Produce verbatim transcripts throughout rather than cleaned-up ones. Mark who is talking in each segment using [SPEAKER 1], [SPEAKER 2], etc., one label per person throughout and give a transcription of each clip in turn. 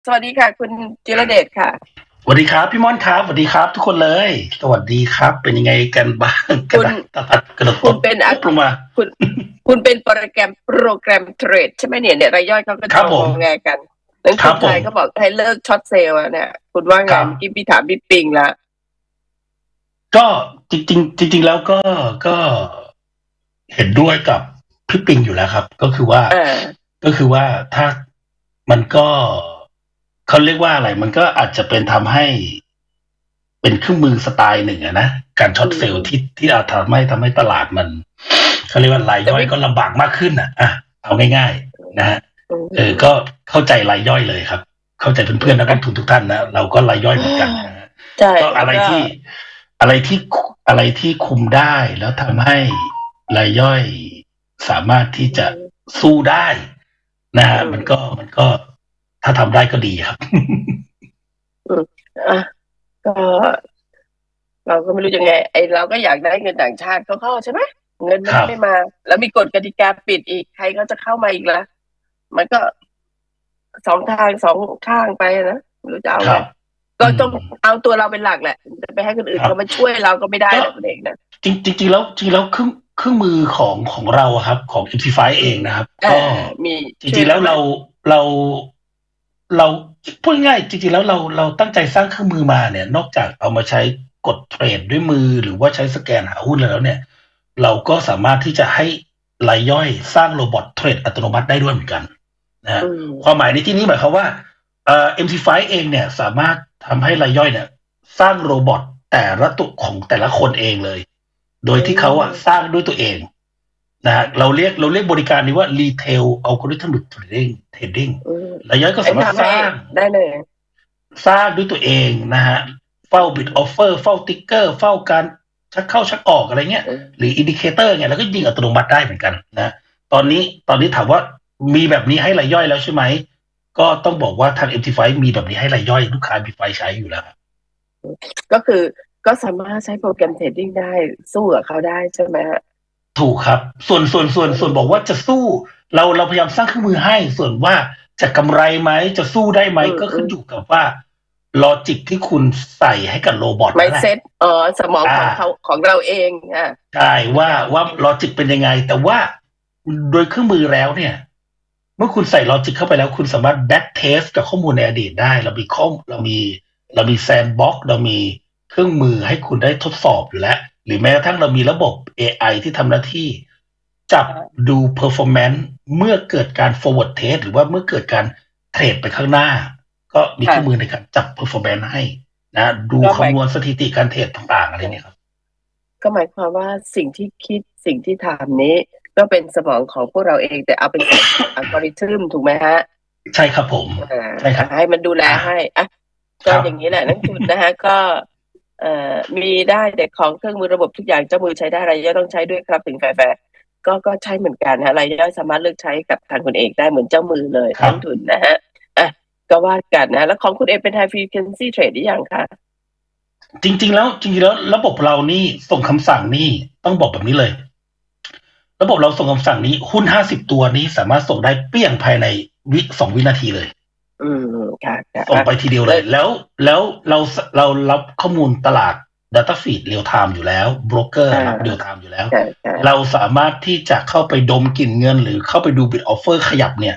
[SPEAKER 1] สวัสดีค่ะคุณจิรเดชค่ะ
[SPEAKER 2] สวัสดีครับพี่ม่อนครับสวัสดีครับทุกคนเลยสวัสดีครับเป็นยังไงกันบ้าง
[SPEAKER 1] คุณ
[SPEAKER 2] ตะพัดกระโดดต
[SPEAKER 1] คุณ
[SPEAKER 2] ก
[SPEAKER 1] เป็นอะ
[SPEAKER 2] ปุ๊บลงมา
[SPEAKER 1] คุณคุณเป็นโปรแกรมโปรแกรมเทรดใช่ไหมเนี่ยเนี่ยรายย่อยเขาก็
[SPEAKER 2] ครั
[SPEAKER 1] จะ
[SPEAKER 2] บผม
[SPEAKER 1] งอแงกันหนัง
[SPEAKER 2] ค
[SPEAKER 1] สื
[SPEAKER 2] รั
[SPEAKER 1] อบ
[SPEAKER 2] ผ
[SPEAKER 1] ไท
[SPEAKER 2] ม
[SPEAKER 1] ยเขาบอกให้เลิกช็อตเซลล์อะเนี่ยคุณว่าไง
[SPEAKER 2] ครับ
[SPEAKER 1] เมื่อกี้พี่ถามพี่ปิงละ
[SPEAKER 2] ก็จริงๆจริงๆแล้วก็ก็เห็นด้วยกับพี่ปิงอยู่แล้วครับ ก็คือว่า
[SPEAKER 1] อ่า
[SPEAKER 2] ก็คือว่าถ้ามันก็เขาเรียกว่าอะไร มันก็อาจจะเป็นทำให้ เป็นเครื่องมือสไตล์หนึ่งอะนะการช็อตเซลล์ที่ที่อาจทำให้ทำให้ตลาดมันเขาเรียกว่ารายย่อยก็ลำบากมากขึ้นอ่ะอ่ะเอาง่ายๆนะฮะเออก็เข้าใจรายย่อยเลยครับ เข้าใจเพื่อนๆนักลงทุนทุกท่านนะเราก็รายย่อยเหมือนกันนะฮะ
[SPEAKER 1] ใช่
[SPEAKER 2] ก็อะไรที่อะไรที่อะไรที่คุมได้แล้วทำให้รายย่อยสามารถที่จะสู้ได้นะฮะมันก็มันก็ถ้าทำได้ก็ดีครับ
[SPEAKER 1] อืมอ่ะก็เราก็ไม่รู้ยังไงไอเราก็อยากได้เงินต่างชาติเขาเข้าใช่ไหมเงินมัน
[SPEAKER 2] ครับ
[SPEAKER 1] ไม่มา แล้วมีกฎกติกาปิดอีกใครก็จะเข้ามาอีกละมันก็สองทางสองข้างไปนะไม่รู้จะเอา
[SPEAKER 2] ค
[SPEAKER 1] ไง
[SPEAKER 2] รับ
[SPEAKER 1] ก็ต้องเอาตัวเราเป็นหลักแหละจะไปให้คนอื่น
[SPEAKER 2] ครับ
[SPEAKER 1] เขามาช่วยเราก็ไม่ได้หรอกเด็กนะ
[SPEAKER 2] จริงจริงๆแล้วจริงๆแล้วเครื่องเครื่องมือของของเราอะครับ ของ เอ็ม ซี ไฟว์ เองนะครับ
[SPEAKER 1] อ่า
[SPEAKER 2] ก็
[SPEAKER 1] มี
[SPEAKER 2] จริงๆแล้วเราเราเราพูดง่ายๆจริงๆแล้วเราเราตั้งใจสร้างเครื่องมือมาเนี่ย นอกจากเอามาใช้กดเทรดด้วยมือหรือว่าใช้สแกนหาหุ้นแล้วเนี่ย เราก็สามารถที่จะให้รายย่อยสร้างโรบอทเทรดอัตโนมัติได้ด้วยเหมือนกันนะฮะ
[SPEAKER 1] อืม
[SPEAKER 2] ความหมายในที่นี้หมายความว่าเอ่อ เอ็ม ซี ไฟว์ เองเนี่ยสามารถทำให้รายย่อยเนี่ย สร้างโรบอทแต่ละตัวของแต่ละคนเองเลย โดยที่เขาอะสร้างด้วยตัวเองนะฮะเราเรียกเราเรียกบริการนี้ว่า Retail Algorithmic Trading Trading
[SPEAKER 1] อืม
[SPEAKER 2] รายย่อยก็สามารถสร้าง
[SPEAKER 1] ได้เลย
[SPEAKER 2] สร้างด้วยตัวเองนะฮะเฝ้า Bid Offer เฝ้า Ticker เฝ้าการชักเข้าชักออกอะไรเงี้ย
[SPEAKER 1] อืม
[SPEAKER 2] หรือ Indicator เนี่ยแล้วก็ยิงอัตโนมัติได้เหมือนกันนะตอนนี้ตอนนี้ถามว่ามีแบบนี้ให้รายย่อยแล้วใช่ไหมก็ต้องบอกว่าทาง เอ็ม ซี ไฟว์ มีแบบนี้ให้รายย่อยลูกค้ามีไฟใช้อยู่แล้วครับ
[SPEAKER 1] ก็คือก็สามารถใช้โปรแกรมเทรดดิ้งได้สู้กับเขาได้ใช่ไหมฮะ
[SPEAKER 2] ถูกครับ ส่วนส่วนส่วนส่วนบอกว่าจะสู้ เราเราพยายามสร้างเครื่องมือให้ ส่วนว่าจะกำไรไหมจะสู้ได้ไหม
[SPEAKER 1] อืม
[SPEAKER 2] ก็ขึ้นอยู่กับว่าลอจิกที่คุณใส่ให้กับโรบอท
[SPEAKER 1] ไม่
[SPEAKER 2] นั่นแหละ
[SPEAKER 1] เซ็ตอ๋อสมองของ
[SPEAKER 2] อ่า
[SPEAKER 1] เขาของเราเองอ่ะ
[SPEAKER 2] ใช่ว่าว่าลอจิกเป็นยังไง แต่ว่าโดยเครื่องมือแล้วเนี่ย เมื่อคุณใส่ลอจิกเข้าไปแล้ว คุณสามารถแบ็กเทสกับข้อมูลในอดีตได้ เรามีข้อเรามีเรามีแซนด์บ็อกซ์เรามีเครื่องมือให้คุณได้ทดสอบอยู่แล้ว หรือแม้กระทั่งเรามีระบบ เอ ไอ ที่ทำหน้าที่ จับดู performance เมื่อเกิดการ forward test หรือว่าเมื่อเกิดการเทรดไปข้างหน้า ก็มีเครื่องมือในการจับ performance ให้นะดูคำนวณสถิติการเทรดต่างๆอะไรเนี่ยครับ
[SPEAKER 1] ก็หมายความว่าสิ่งที่คิดสิ่งที่ทำนี้ ก็เป็นสมองของพวกเราเองแต่เอาเป็นอัลกอริทึมถูกไหมฮะ
[SPEAKER 2] ใช่ครับผม
[SPEAKER 1] อ่า
[SPEAKER 2] ใช่ครับ
[SPEAKER 1] ให้มันดูแลให้อ่ะ
[SPEAKER 2] ครั
[SPEAKER 1] ก็
[SPEAKER 2] บ
[SPEAKER 1] อย่างนี้แหละนักทุนนะฮะก็เอ่อมีได้แต่ของเครื่องมือระบบทุกอย่างเจ้ามือใช้ได้รายย่อยต้องใช้ด้วยครับถึงแฟร์ๆก็ก็ใช้เหมือนกันฮะรายย่อยสามารถเลือกใช้กับทางคุณเอกได้เหมือนเจ้ามือเลย
[SPEAKER 2] ครับ
[SPEAKER 1] นักทุนนะฮะอ่ะก็ว่ากันนะแล้วของคุณเอกเป็น high frequency trade หรือยังคะ
[SPEAKER 2] จริงๆแล้วจริงๆแล้วระบบเรานี่ส่งคำสั่งนี่ต้องบอกแบบนี้เลย ระบบเราส่งคำสั่งนี้หุ้นห้าสิบตัวนี้สามารถส่งได้เปี้ยงภายในวิสองวินาทีเลย
[SPEAKER 1] อืมค่ะค่ะ
[SPEAKER 2] ส่งไปทีเดียวเลย แล้วแล้วเราเรารับข้อมูลตลาด Data Feed Real Time อยู่แล้วโบรกเกอร์รับ Real Time อยู่แล้ว
[SPEAKER 1] ค่ะค่ะ
[SPEAKER 2] เราสามารถที่จะเข้าไปดมกลิ่นเงิน หรือเข้าไปดู Bid Offer ขยับเนี่ย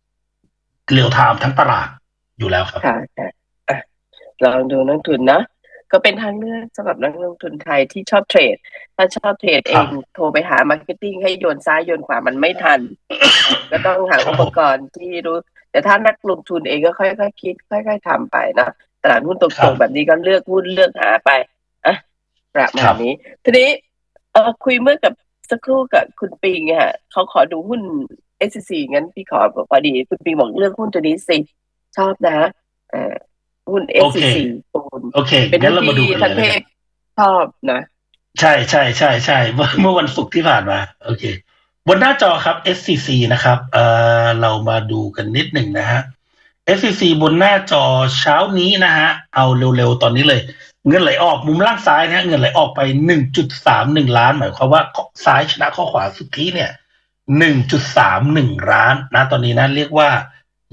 [SPEAKER 2] Real Time ทั้งตลาดอยู่แล้วครับ
[SPEAKER 1] ค่ะค่ะอ่ะลองดูนักทุนนะก็เป็นทางเลือกสำหรับนักลงทุนไทยที่ชอบเทรด ถ้าชอบเทรดเองโทรไปหามาร์เก็ตติ้งให้โยนซ้ายโยนขวามันไม่ทัน ก็ต้องหาอุปกรณ์ที่รู้ แต่ถ้านักลงทุนเองก็ค่อยๆคิด ค่อยๆทำไปนะตลาดหุ้นต
[SPEAKER 2] ครั
[SPEAKER 1] รง
[SPEAKER 2] บ
[SPEAKER 1] ๆแบบนี้ก็เลือกหุ้นเลือกหาไปอ่ะประมา
[SPEAKER 2] ครั
[SPEAKER 1] ณ
[SPEAKER 2] บ
[SPEAKER 1] นี้ ทีนี้เออคุยเมื่อกับสักครู่กับคุณปิงอ่ะเขาขอดูหุ้น เอส ซี ซี งั้นพี่ขอพอดีคุณปิงบอกเลือกหุ้นตัวนี้สิชอบนะเออหุ้น เอส ซี ซี ปูน
[SPEAKER 2] โอเค
[SPEAKER 1] เป็น
[SPEAKER 2] งั้นเรามาดู
[SPEAKER 1] ที่
[SPEAKER 2] กัน
[SPEAKER 1] ทัน
[SPEAKER 2] เล
[SPEAKER 1] เท
[SPEAKER 2] ย
[SPEAKER 1] พชอบนะ
[SPEAKER 2] ใช่ใช่ใช่ใช่เมื่อเมื่อวันศุกร์ที่ผ่านมา โอเค บนหน้าจอครับ เอส ซี ซี นะครับเอ่อเรามาดูกันนิดหนึ่งนะฮะ เอส ซี ซี บนหน้าจอเช้านี้นะฮะ เอาเร็วๆตอนนี้เลย เงินไหลออกมุมล่างซ้ายนะฮะเงินไหลออกไป หนึ่งจุดสามหนึ่ง ล้าน หมายความว่าข้อซ้ายชนะข้อขวาสุทธิเนี่ย หนึ่งจุดสามหนึ่ง ล้านนะตอนนี้นะเรียกว่า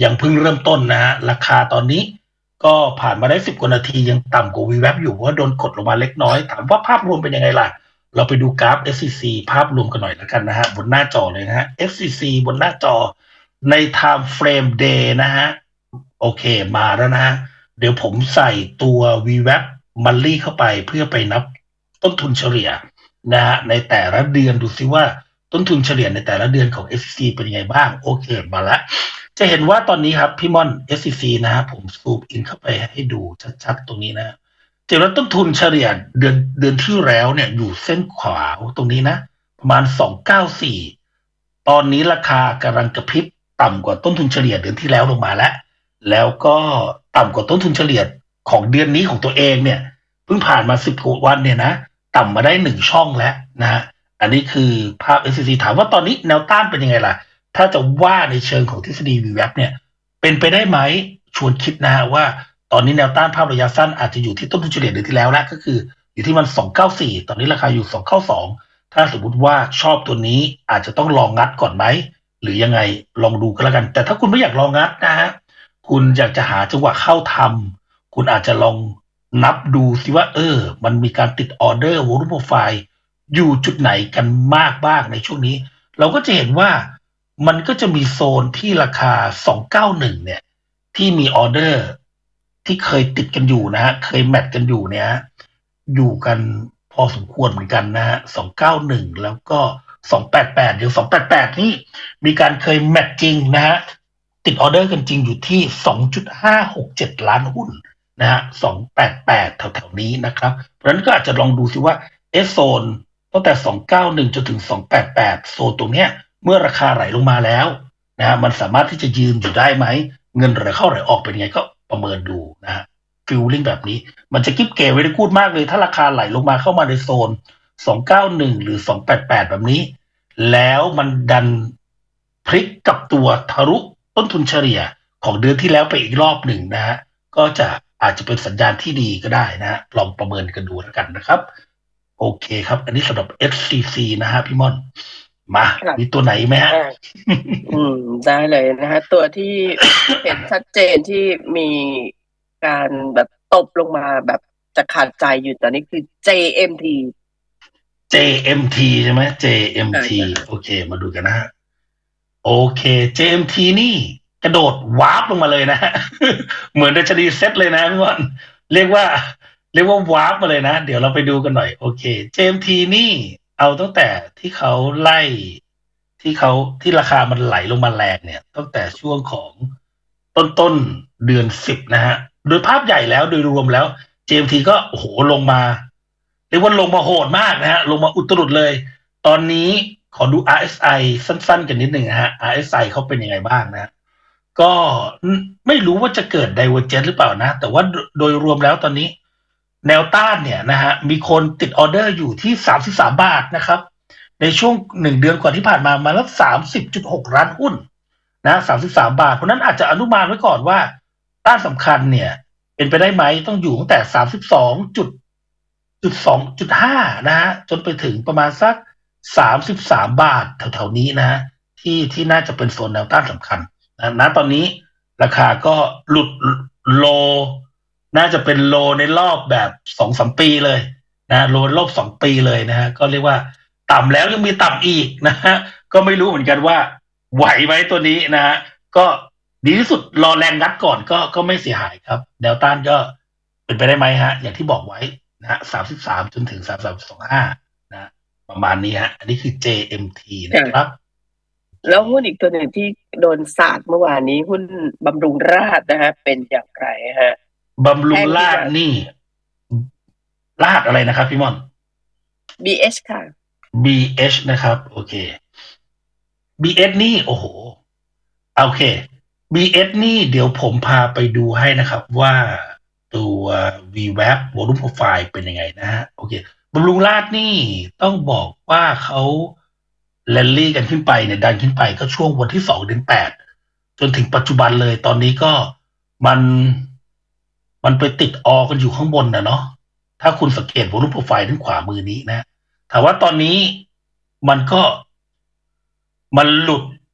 [SPEAKER 2] ยังเพิ่งเริ่มต้นนะฮะราคาตอนนี้ก็ผ่านมาได้สิบกว่านาทียังต่ำกว่า วี แวป อยู่เพราะว่าโดนกดลงมาเล็กน้อยถามว่าภาพรวมเป็นยังไงล่ะเราไปดูกราฟ เอส ซี ซี ภาพรวมกันหน่อยแล้วกันนะฮะบนหน้าจอเลยนะฮะ เอส ซี ซี บนหน้าจอใน Time Frame Day นะฮะโอเคมาแล้วนะฮะเดี๋ยวผมใส่ตัว วี แวป Monthly เข้าไปเพื่อไปนับต้นทุนเฉลี่ยนะฮะในแต่ละเดือนดูซิว่าต้นทุนเฉลี่ยในแต่ละเดือนของ เอส ซี ซี เป็นยังไงบ้างโอเคมาแล้วจะเห็นว่าตอนนี้ครับพี่ม่อน เอส ซี ซี นะฮะผมซูมอินเข้าไปให้ดูชัดๆตรงนี้นะเจอแล้วต้นทุนเฉลี่ยเดือนเดือนที่แล้วเนี่ยอยู่เส้นขวาตรงนี้นะประมาณสองร้อยเก้าสิบสี่ตอนนี้ราคากำลังกระพริบต่ำกว่าต้นทุนเฉลี่ยเดือนที่แล้วลงมาแล้วแล้วก็ต่ำกว่าต้นทุนเฉลี่ยของเดือนนี้ของตัวเองเนี่ยเพิ่งผ่านมาสิบกว่าวันเนี่ยนะต่ำมาได้หนึ่งช่องแล้วนะฮะอันนี้คือภาพ เอส ซี ซี ถามว่าตอนนี้แนวต้านเป็นยังไงล่ะถ้าจะว่าในเชิงของทฤษฎี วี แวป เนี่ยเป็นไปได้ไหมชวนคิดนะฮะว่าตอนนี้แนวต้านภาพระยะสั้นอาจจะอยู่ที่ต้นทุนเฉลี่ยเดือนที่แล้วแล้วก็คืออยู่ที่มันสองร้อยเก้าสิบสี่ตอนนี้ราคาอยู่สองร้อยเก้าสิบสองถ้าสมมุติว่าชอบตัวนี้อาจจะต้องลองงัดก่อนไหมหรือยังไงลองดูก็แล้วกันแต่ถ้าคุณไม่อยากลองงัดนะฮะคุณอยากจะหาจังหวะเข้าทำคุณอาจจะลองนับดูสิว่าเออมันมีการติดออเดอร์วอลุ่มโปรไฟล์อยู่จุดไหนกันมากบ้างในช่วงนี้เราก็จะเห็นว่ามันก็จะมีโซนที่ราคาสองร้อยเก้าสิบเอ็ดเนี่ยที่มีออเดอร์ที่เคยติดกันอยู่นะฮะเคยแมทกันอยู่เนี่ยอยู่กันพอสมควรเหมือนกันนะฮะสองร้อยเก้าสิบเอ็ดแล้วก็สองร้อยแปดสิบแปดเดี๋ยวสองร้อยแปดสิบแปดนี่มีการเคยแมทจริงนะฮะติดออเดอร์กันจริงอยู่ที่ สองจุดห้าหกเจ็ด ล้านหุ้นนะฮะสองร้อยแปดสิบแปดแถวๆนี้นะครับเพราะฉะนั้นก็อาจจะลองดูซิว่าเอสโซนตั้งแต่สองร้อยเก้าสิบเอ็ดจนถึงสองร้อยแปดสิบแปดโซนตรงเนี้ยเมื่อราคาไหลลงมาแล้วนะฮะมันสามารถที่จะยืนอยู่ได้ไหมเงินไหลเข้าไหลออกเป็นไงก็ประเมินดูนะฮะฟิลลิ่งแบบนี้มันจะกิ๊บเก๋ไว้ได้พูดมากเลยถ้าราคาไหลลงมาเข้ามาในโซนสองร้อยเก้าสิบเอ็ดหรือสองร้อยแปดสิบแปดแบบนี้แล้วมันดันพลิกกับตัวทะลุต้นทุนเฉลี่ยของเดือนที่แล้วไปอีกรอบหนึ่งนะฮะก็จะอาจจะเป็นสัญญาณที่ดีก็ได้นะฮะลองประเมินกันดูแล้วกันนะครับโอเคครับอันนี้สำหรับ เอส ซี ซี นะฮะพี่ม่อนมามีตัวไหนไหมฮะ
[SPEAKER 1] อืมได้เลยนะฮะตัวที่เห็นชัดเจนที่มีการแบบตบลงมาแบบจะขาดใจอยู่ตอนนี้คือ เจ เอ็ม ที
[SPEAKER 2] เจ เอ็ม ที ใช่ไหม เจ เอ็ม ที โอเคมาดูกันนะฮะโอเค เจ เอ็ม ที นี่กระโดดวาร์ปลงมาเลยนะฮะเหมือนดัชนีเซ็ตเลยนะพี่ม่อนเรียกว่าเรียกว่าวาร์ปมาเลยนะเดี๋ยวเราไปดูกันหน่อยโอเค เจ เอ็ม ที นี่เอาตั้งแต่ที่เขาไล่ที่เขาที่ราคามันไหลลงมาแรงเนี่ยตั้งแต่ช่วงของต้นต้นเดือนสิบนะฮะโดยภาพใหญ่แล้วโดยรวมแล้ว เจ เอ็ม ที ก็โอ้โหลงมาเรียกว่าลงมาโหดมากนะฮะลงมาอุตรุดเลยตอนนี้ขอดู อาร์ เอส ไอ สั้นๆกันนิดหนึ่งนะฮะ อาร์ เอส ไอ เขาเป็นยังไงบ้างนะก็ไม่รู้ว่าจะเกิด Divergence หรือเปล่านะแต่ว่าโดยรวมแล้วตอนนี้แนวต้านเนี่ยนะฮะมีคนติดออเดอร์อยู่ที่สามสิบสามบาทนะครับในช่วงหนึ่งเดือนก่อนที่ผ่านมามาแล้ว สามสิบจุดหก ล้านหุ้นนะสามสิบสามบาทเพราะนั้นอาจจะอนุมานไว้ก่อนว่าต้านสำคัญเนี่ยเป็นไปได้ไหมต้องอยู่ตั้งแต่ สามสิบสองจุดสองจุดห้า นะฮะจนไปถึงประมาณสักสามสิบสามบาทแถวๆนี้นะที่ที่น่าจะเป็นโซนแนวต้านสำคัญนะณตอนนี้ราคาก็หลุดโลน่าจะเป็นโลในรอบแบบ สองถึงสาม ปีเลยนะโลรอบสองปีเลยนะฮะก็เรียกว่าต่ำแล้วยังมีต่ำอีกนะฮะก็ไม่รู้เหมือนกันว่าไหวไหมตัวนี้นะฮะก็ดีที่สุดรอแรงงัดก่อนก็ก็ไม่เสียหายครับแนวต้านก็เป็นไปได้ไหมฮะอย่างที่บอกไว้นะฮะสามสิบสามจนถึงสามสิบสามจุดสองห้านะประมาณนี้ฮะอันนี้คือ เจ เอ็ม ที นะครับ
[SPEAKER 1] แล้วหุ้นอีกตัวหนึ่งที่โดนสาดเมื่อวานนี้หุ้นบำรุงราษฎร์นะฮะเป็นอย่างไรฮะ
[SPEAKER 2] บำรุงราษฎร์นี่ราษฎร์อะไรนะครับพี่ม่อน
[SPEAKER 1] บี เอช ค่ะ
[SPEAKER 2] บี เอช นะครับโอเค บี เอช นี่โอ้โหโอเค บี เอช นี่เดี๋ยวผมพาไปดูให้นะครับว่าตัว วี แวป Volume Profile เป็นยังไงนะฮะโอเคบำรุงราษฎร์นี่ต้องบอกว่าเขาแรลลี่กันขึ้นไปเนี่ยดันขึ้นไปก็ช่วงวันที่สองเดือนแปดจนถึงปัจจุบันเลยตอนนี้ก็มันมันไปติดออกันอยู่ข้างบนนะเนาะถ้าคุณสังเกต Volume Profile ด้านขวามือนี้นะแต่ว่าตอนนี้มันก็มันหลุด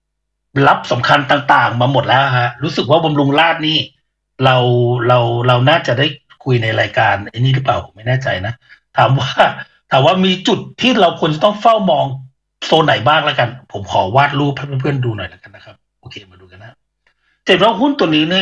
[SPEAKER 2] รับสำคัญต่างๆมาหมดแล้วฮะรู้สึกว่าบำรุงราษฎร์นี่เราเราเราน่าจะได้คุยในรายการไอ้นี่หรือเปล่าผมไม่แน่ใจนะถามว่าถามว่ามีจุดที่เราควรจะต้องเฝ้ามองโซนไหนบ้างแล้วกันผมขอวาดรูปให้เพื่อนๆดูหน่อยแล้วกันนะครับโอเคมาดูกันนะเจ็บแล้วหุ้นตัวนี้นี่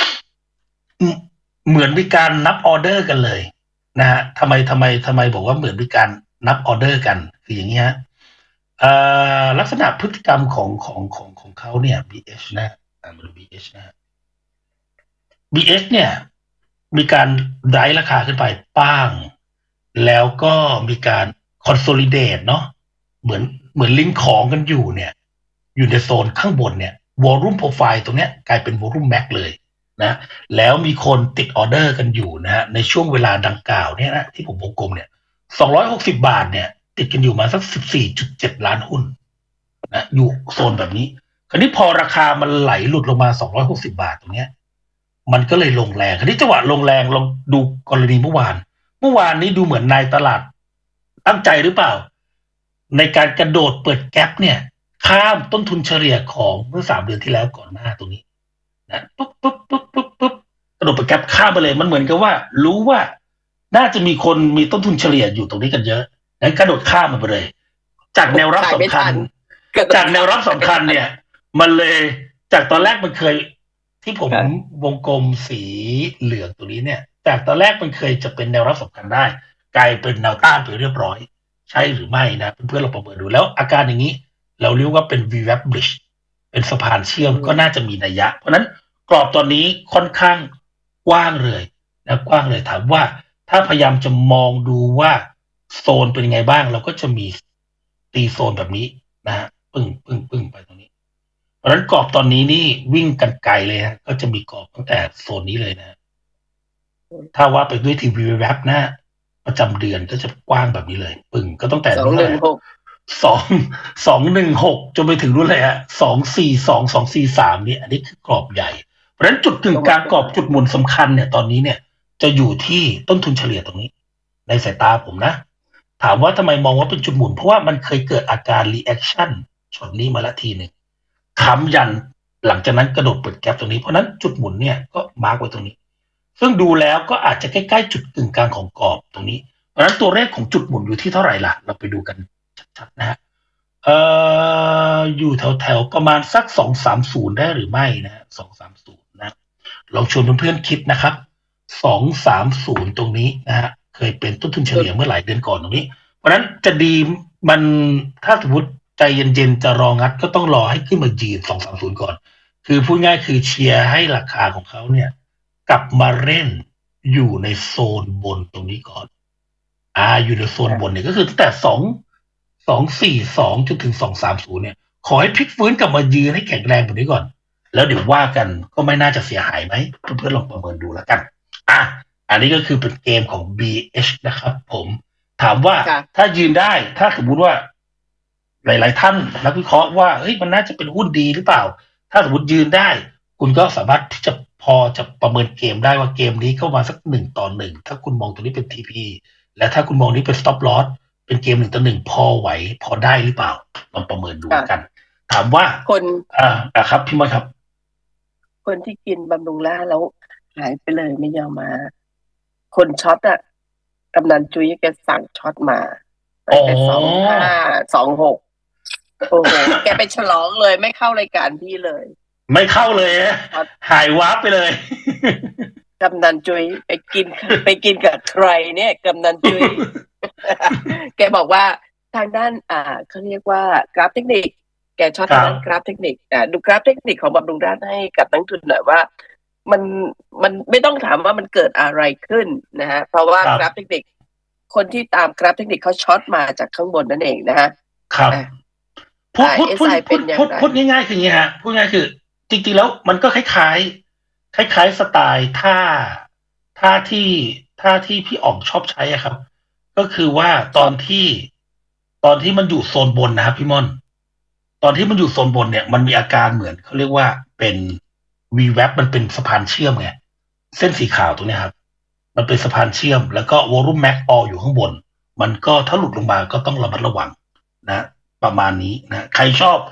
[SPEAKER 2] เหมือนมีการนับออเดอร์กันเลยนะฮะทำไมทำไมทำไมบอกว่าเหมือนมีการนับออเดอร์กันคืออย่างนี้ฮะลักษณะพฤติกรรมของของของของเขาเนี่ย บี เอช นะมาดู บี เอช นะ บี เอช เนี่ยมีการไดราคาขึ้นไปป้างแล้วก็มีการคอนโซลิเดตเนาะเหมือนเหมือนลิงก์ของกันอยู่เนี่ยอยู่ในโซนข้างบนเนี่ยวอลลุ่มโปรไฟล์ตรงเนี้ยกลายเป็นวอลลุ่มแม็กเลยนะแล้วมีคนติดออเดอร์กันอยู่นะฮะในช่วงเวลาดังกล่าวเนี่ยนะที่ผมวงกลมเนี่ยสองร้อยหกสิบบาทเนี่ยติดกันอยู่มาสัก สิบสี่จุดเจ็ด ล้านหุ้นนะอยู่โซนแบบนี้คราวนี้พอราคามันไหลหลุดลงมาสองร้อยหกสิบบาทตรงเนี้ยมันก็เลยลงแรงคราวนี้จังหวะลงแรงลองดูกรณีเมื่อวานเมื่อวานนี้ดูเหมือนนายตลาดตั้งใจหรือเปล่าในการกระโดดเปิดแก๊ปเนี่ยข้ามต้นทุนเฉลี่ยของเมื่อสามเดือนที่แล้วก่อนหน้าตรงนี้นะปุ๊บปุ๊บปุ๊บปุ๊บปุ๊บกระโดดเปิดแก๊ปข้ามไปเลยมันเหมือนกับว่ารู้ว่าน่าจะมีคนมีต้นทุนเฉลี่ยอยู่ตรงนี้กันเยอะงั้นกระโดดข้ามมันไปเลยจากแนวรับสำคัญจากแนวรับสำคัญเนี่ยมันเลยจากตอนแรกมันเคยที่ผมวงกลมสีเหลืองตัวนี้เนี่ยจากตอนแรกมันเคยจะเป็นแนวรับสำคัญได้กลายเป็นแนวต้านไปเรียบร้อยใช่หรือไม่นะเพื่อนๆเราประเมินดูแล้วอาการอย่างนี้เราเรียกว่าเป็น วี-แวป bridge เป็นสะพานเชื่อมก็น่าจะมีนัยยะเพราะนั้นกรอบตอนนี้ค่อนข้างกว้างเลยนะกว้างเลยถามว่าถ้าพยายามจะมองดูว่าโซนเป็นยังไงบ้างเราก็จะมีตีโซนแบบนี้นะฮะปึ้งปึ้งปึ้งไปตรงนี้เพราะฉะนั้นกรอบตอนนี้นี่วิ่งกันไกลเลยฮะก็จะมีกรอบตั้งแต่โซนนี้เลยนะถ้าว่าไปด้วยทีวีแวบนะประจำเดือนก็จะกว้างแบบนี้เลยปึ้งก็ต้องแต่
[SPEAKER 1] สองหนึ่งหก
[SPEAKER 2] สองสองหนึ่งหกจนไปถึงรุ่นอะไรฮะสองสี่สองสองสี่สามนี่อันนี้คือกรอบใหญ่เพราะฉะนั้นจุดกึ่งกลางกรอบจุดหมุนสำคัญเนี่ยตอนนี้เนี่ยจะอยู่ที่ต้นทุนเฉลี่ยตรงนี้ในสายตาผมนะถามว่าทำไมมองว่าเป็นจุดหมุนเพราะว่ามันเคยเกิดอาการรีแอคชั่นช็อตนี้มาละทีหนึ่งค้ำยันหลังจากนั้นกระโดดเปิดแก๊ปตรงนี้เพราะนั้นจุดหมุนเนี่ยก็มาร์กไว้ตรงนี้ซึ่งดูแล้วก็อาจจะใกล้ๆจุดกึ่งกลางของกรอบตรงนี้เพราะฉะนั้นตัวเลขของจุดหมุนอยู่ที่เท่าไหร่ล่ะเราไปดูกันชัดๆนะฮะเอ่ออยู่แถวๆประมาณสักสองสามศูนย์ได้หรือไม่นะสองสามศูนย์นะลองชวนเพื่อนๆคิดนะครับสองสามศูนย์ตรงนี้นะฮะเคยเป็นต้นทุนเฉลี่ยเมื่อหลายเดือนก่อนตรงนี้เพราะฉะนั้นจะดีมันถ้าสมมติใจเย็นๆจะรองัดก็ต้องรอให้ขึ้นมายืนสองสามศูนย์ก่อนคือพูดง่ายคือเชียร์ให้ราคาของเขาเนี่ยกลับมาเล่นอยู่ในโซนบนตรงนี้ก่อนอ่าอยู่ในโซนบนเนี่ยก็คือตั้งแต่สองสองสี่สองจนถึงสองสามศูนย์เนี่ยขอให้พลิกฟื้นกลับมายืนให้แข็งแรงแบบนี้ก่อนแล้วเดี๋ยวว่ากันก็ไม่น่าจะเสียหายไหมเพื่อนๆลองประเมินดูแล้วกันอ่ะอันนี้ก็คือเป็นเกมของ บี เอช นะครับผมถามว่าถ้ายืนได้ถ้าสมมติว่าหลายๆท่านนักวิเคราะห์ว่าเฮ้ยมันน่าจะเป็นหุ้นดีหรือเปล่าถ้าสมมติยืนได้คุณก็สามารถที่จะพอจะประเมินเกมได้ว่าเกมนี้เข้ามาสักหนึ่งต่อหนึ่งถ้าคุณมองตรงนี้เป็น ที พี และถ้าคุณมองนี้เป็น stop loss เป็นเกมหนึ่งต่อหนึ่งพอไหวพอได้หรือเปล่าลองประเมินดูกันถามว่า
[SPEAKER 1] คน
[SPEAKER 2] อ่าอ่าครับพี่มดครับ
[SPEAKER 1] คนที่กินบำรุงราษฎร์แล้วหายไปเลยไม่ยอมมาคนช็อตอ่ะกำนันจุ้ยแกสั่งช็อตมาตั้งแต่สองห้าสองหกโอ้โหแกไปฉลองเลยไม่เข้ารายการพี่เลย
[SPEAKER 2] ไม่เข้าเลยหายวับไปเลย
[SPEAKER 1] กำนันจุ้ยไปกินไปกินกับใครเนี่ยกำนันจุ้ยแกบอกว่าทางด้านอ่าเขาเรียกว่ากราฟเทคนิคแกช็อตทางด้านกราฟเทคนิคอ่าดูกราฟเทคนิคของบำรุงราษฎร์ให้กับนักทุนหน่อยว่ามันมันไม่ต้องถามว่ามันเกิดอะไรขึ้นนะฮะเพราะว่ากราฟเทคนิคคนที่ตามกราฟเทคนิคเขาช็อตมาจากข้างบนนั่นเองนะฮะ
[SPEAKER 2] ครับพูดพูดพูดพูดพูดง่ายๆคืออย่างนี้ฮะพูดง่ายคือจริงๆแล้วมันก็คล้ายๆคล้ายๆสไตล์ท่าท่าที่ท่าที่พี่อ๋องชอบใช้อ่ะครับก็คือว่าตอนที่ตอนที่มันอยู่โซนบนนะครับพี่ม่อนตอนที่มันอยู่โซนบนเนี่ยมันมีอาการเหมือนเขาเรียกว่าเป็น วี-แวป มันเป็นสะพานเชื่อมไงเส้นสีขาวตรงนี้ครับมันเป็นสะพานเชื่อมแล้วก็วอลลุ่มแม็กอออยู่ข้างบนมันก็ถ้าหลุดลงมาก็ต้องระมัดระวังนะประมาณนี้นะใครชอบใคร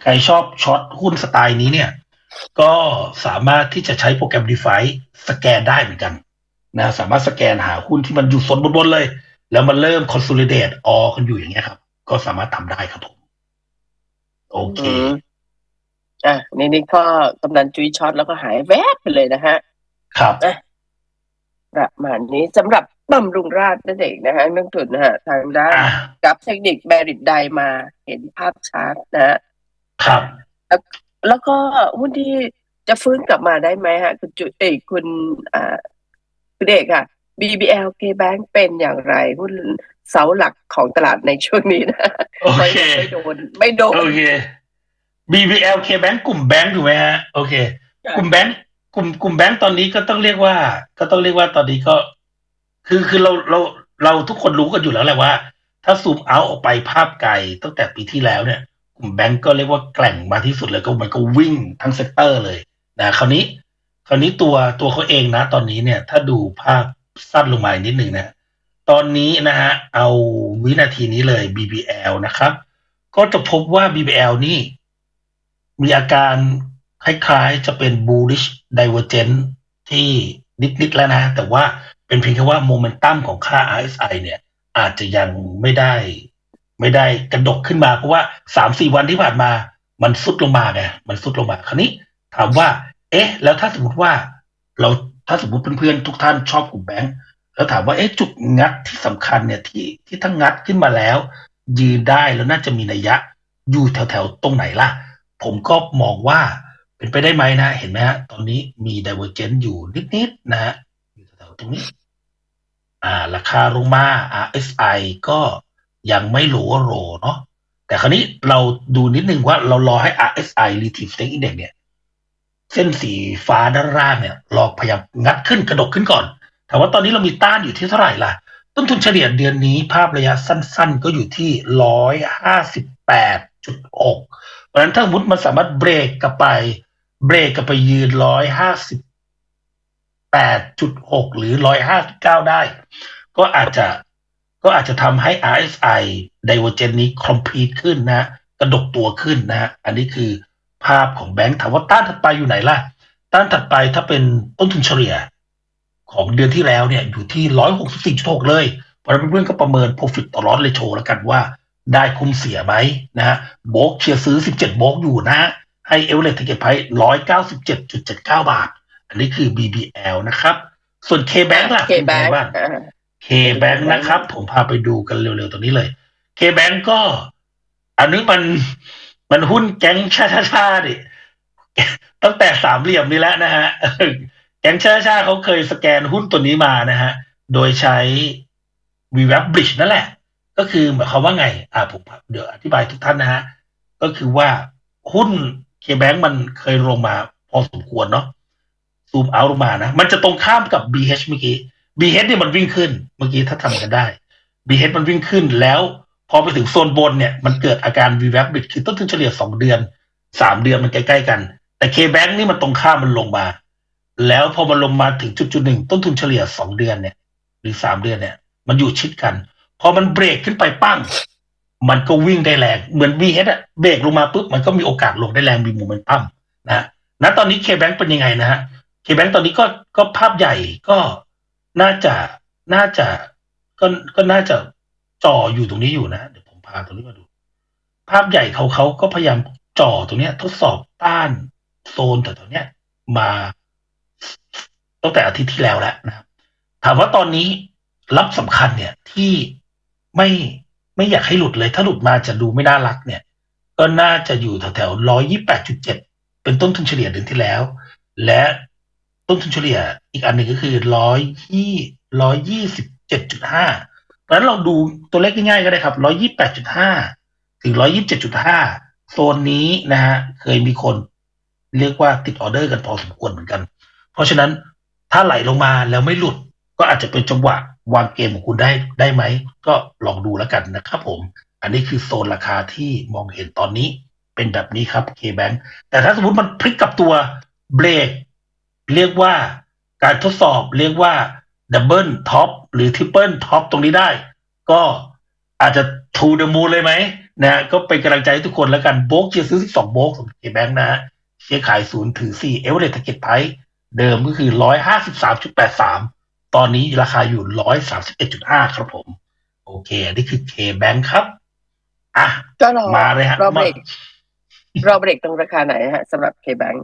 [SPEAKER 2] รชอบช็อตหุ้นสไตล์นี้เนี่ยก็สามารถที่จะใช้โปรแกรม DeFi สแกนได้เหมือนกันนะสามารถสแกนหาหุ้นที่มันอยู่โซนบนๆเลยแล้วมันเริ่ม consolidate ออกันอยู่อย่างเงี้ยครับก็สามารถทำได้ครับผมโอเค
[SPEAKER 1] อ่ะนี่นี่ก็กำลังจุยช็อตแล้วก็หายแวบไปเลยนะฮะ
[SPEAKER 2] ครับ
[SPEAKER 1] อ่ะประมาณนี้สำหรับบำรุงราษฎร์นั่นเองนะฮะนักทุนนะฮะทางด้านกับเทคนิคแบริดไดมาเห็นภาพชัดนะฮะ
[SPEAKER 2] ครับ
[SPEAKER 1] แล้วแล้วก็หุ้นที่จะฟื้นกลับมาได้ไหมฮะคุณจุเอกคุณอ่าคุณเอกค่ะ บี บี แอล K-Bank เป็นอย่างไรหุ้นเสาหลักของตลาดในช่วงนี้นะ
[SPEAKER 2] โอเค
[SPEAKER 1] ไม่โดนไม่โดน
[SPEAKER 2] โอเค บี บี แอล K-Bank กลุ่มแบงค์ถูกไหมฮะโอเคกลุ่มแบงค์กลุ่มกลุ่มแบงค์ตอนนี้ก็ต้องเรียกว่าก็ต้องเรียกว่าตอนนี้ก็คือคือเราเราเราทุกคนรู้กันอยู่แล้วแหละว่าถ้าซูมเอาออกไปภาพไกลตั้งแต่ปีที่แล้วเนี่ยกลุ่มแบงค์ก็เรียกว่าแกร่งมาที่สุดเลยก็มันก็วิ่งทั้งเซกเตอร์เลยนะคราวนี้คราวนี้ตัวตัวเขาเองนะตอนนี้เนี่ยถ้าดูภาพสั้นลงมานิดหนึ่งนะตอนนี้นะฮะเอาวินาทีนี้เลย บี บี แอล นะครับก็จะพบว่า บี บี แอล นี่มีอาการคล้ายๆจะเป็น bullish divergence ที่นิดๆแล้วนะแต่ว่าเป็นเพียงแค่ว่าโมเมนตัมของค่า อาร์ เอส ไอ เนี่ยอาจจะยังไม่ได้ไม่ได้กระดกขึ้นมาเพราะว่า สามถึงสี่ วันที่ผ่านมามันซุดลงมาไงมันซุดลงมาคราวนี้ถามว่าเอ๊ะแล้วถ้าสมมติว่าเราถ้าสมมติเพื่อนๆทุกท่านชอบกลุ่มแบงค์แล้วถามว่าเอ๊ะจุดงัดที่สำคัญเนี่ยที่ที่ทั้งงัดขึ้นมาแล้วยืนได้แล้วน่าจะมีนัยยะอยู่แถวๆตรงไหนล่ะผมก็มองว่าเป็นไปได้ไหมนะเห็นไหมฮะตอนนี้มี divergence อยู่นิดๆนะฮะอยู่แถวๆตรงนี้อ่าราคาลงมา อาร์ เอส ไอ ก็ยังไม่โหลโหลเนาะแต่คราวนี้เราดูนิดนึงว่าเรารอให้ อาร์ เอส ไอ Relative Strength Index เนี่ยเส้นสีฟ้าด้านล่างเนี่ยลองพยายามงัดขึ้นกระดกขึ้นก่อนแต่ว่าตอนนี้เรามีต้านอยู่ที่เท่าไหร่ล่ะต้นทุนเฉลี่ยเดือนนี้ภาพระยะสั้นๆก็อยู่ที่ หนึ่งร้อยห้าสิบแปดจุดหก เพราะฉะนั้นถ้าสมมติมันสามารถเบรกกลับไปเบรกกลับไปยืน หนึ่งร้อยห้าสิบแปดจุดหก หรือ หนึ่งร้อยห้าสิบเก้า ได้ก็อาจจะก็อาจจะทำให้ อาร์ เอส ไอ Divergence นี้ complete ขึ้นนะกระดกตัวขึ้นนะอันนี้คือภาพของแบงค์ถามว่าต้านถัดไปอยู่ไหนล่ะต้านถัดไปถ้าเป็นต้นทุนเฉลี่ยของเดือนที่แล้วเนี่ยอยู่ที่ หนึ่งร้อยหกสิบสี่จุดหก เลยเพราะฉะนั้นเพื่อนๆก็ประเมิน profit ต่อ loss ratio แล้วกันว่าได้คุ้มเสียไหมนะฮะโบกเชียร์ซื้อสิบเจ็ดโบกอยู่นะให้เอเวอเรจ target price หนึ่งร้อยเก้าสิบเจ็ดจุดเจ็ดเก้า บาทอันนี้คือ บี บี แอล นะครับส่วน K-Bank ล่ะ
[SPEAKER 1] K-Bank
[SPEAKER 2] บ้าง K-Bank นะครับผมพาไปดูกันเร็วๆตรงนี้เลย K-Bank ก็อันนี้มันมันหุ้นแก๊งชาชาๆดิตั้งแต่สามเหลี่ยมนี้แล้วนะฮะแก๊งชาชาเขาเคยสแกนหุ้นตัวนี้มานะฮะโดยใช้ วี แวป Bridge นั่นแหละก็คือหมายความว่าไงอ่าผมเดี๋ยวอธิบายทุกท่านนะฮะก็คือว่าหุ้น K-Bank มันเคยลงมาพอสมควรเนาะซูมเอาลงมานะมันจะตรงข้ามกับ บี เอช เมื่อกี้ บี เอช เนี่ยมันวิ่งขึ้นเมื่อกี้ถ้าทำกันได้ บี เอช มันวิ่งขึ้นแล้วพอไปถึงโซนบนเนี่ยมันเกิดอาการ วี แวป Bridge คือต้นทุนเฉลี่ยสองเดือนสามเดือนมันใกล้ๆกันแต่ K-Bank นี่มันตรงข้ามมันลงมาแล้วพอมันลงมาถึงจุดๆหนึ่งต้นทุนเฉลี่ยสองเดือนเนี่ยหรือสามเดือนเนี่ยมันอยู่ชิดกันพอมันเบรกขึ้นไปปั้งมันก็วิ่งได้แรงเหมือน บี เอช อ่ะเบรกลงมาปุ๊บมันก็มีโอกาสลงได้แรงมีโมเมนตัมนะณตอนนี้ K-Bank เป็นยังไงนะฮะ K-Bank ตอนนี้ก็ก็ภาพใหญ่ก็น่าจะน่าจะก็ก็น่าจะจ่ออยู่ตรงนี้อยู่นะเดี๋ยวผมพาตรงนี้มาดูภาพใหญ่เขาเขาก็พยายามจ่อตรงเนี้ยทดสอบต้านโซนแต่ตรงเนี้ยมาตั้งแต่อาทิตย์ที่แล้วแล้วนะถามว่าตอนนี้รับสำคัญเนี่ยที่ไม่ไม่อยากให้หลุดเลยถ้าหลุดมาจะดูไม่น่ารักเนี่ยก็น่าจะอยู่แถวๆ หนึ่งร้อยยี่สิบแปดจุดเจ็ด เป็นต้นทุนเฉลี่ยเดือนที่แล้วและต้นทุนเฉลี่ยอีกอันหนึ่งก็คือ หนึ่งร้อยยี่สิบเจ็ดจุดห้า เพราะฉะนั้นเราดูตัวเลขง่ายๆก็ได้ครับ หนึ่งร้อยยี่สิบแปดจุดห้า ถึง หนึ่งร้อยยี่สิบเจ็ดจุดห้า โซนนี้นะฮะเคยมีคนเรียกว่าติดออเดอร์กันพอสมควรเหมือนกันเพราะฉะนั้นถ้าไหลลงมาแล้วไม่หลุดก็อาจจะเป็นจังหวะวางเกมของคุณได้ได้ไหมก็ลองดูแล้วกันนะครับผมอันนี้คือโซนราคาที่มองเห็นตอนนี้เป็นแบบนี้ครับ K-Bank แต่ถ้าสมมติมันพลิกกับตัวเบรกเรียกว่าการทดสอบเรียกว่าดับเบิลท็อปหรือทริปเปิลท็อปตรงนี้ได้ก็อาจจะทูเดอะมูนเลยไหมนะก็เป็นกำลังใจให้ทุกคนแล้วกันโบกเชียร์ซื้อสิบสองโบกของเคแบงค์นะเชียร์ขายศูนย์ถือสี่เอเวอเรสต์ Target Price เดิมก็คือ หนึ่งร้อยห้าสิบสามจุดแปดสาม ตอนนี้ราคาอยู่ หนึ่งร้อยสามสิบเอ็ดจุดห้า ครับผมโอเคนี่คือ K-Bank ครับอ่ะ
[SPEAKER 1] ก็รอ
[SPEAKER 2] มาเลยฮะ
[SPEAKER 1] รอเบรกรอเบรกตรงราคาไหนฮะสำหรับ K-Bank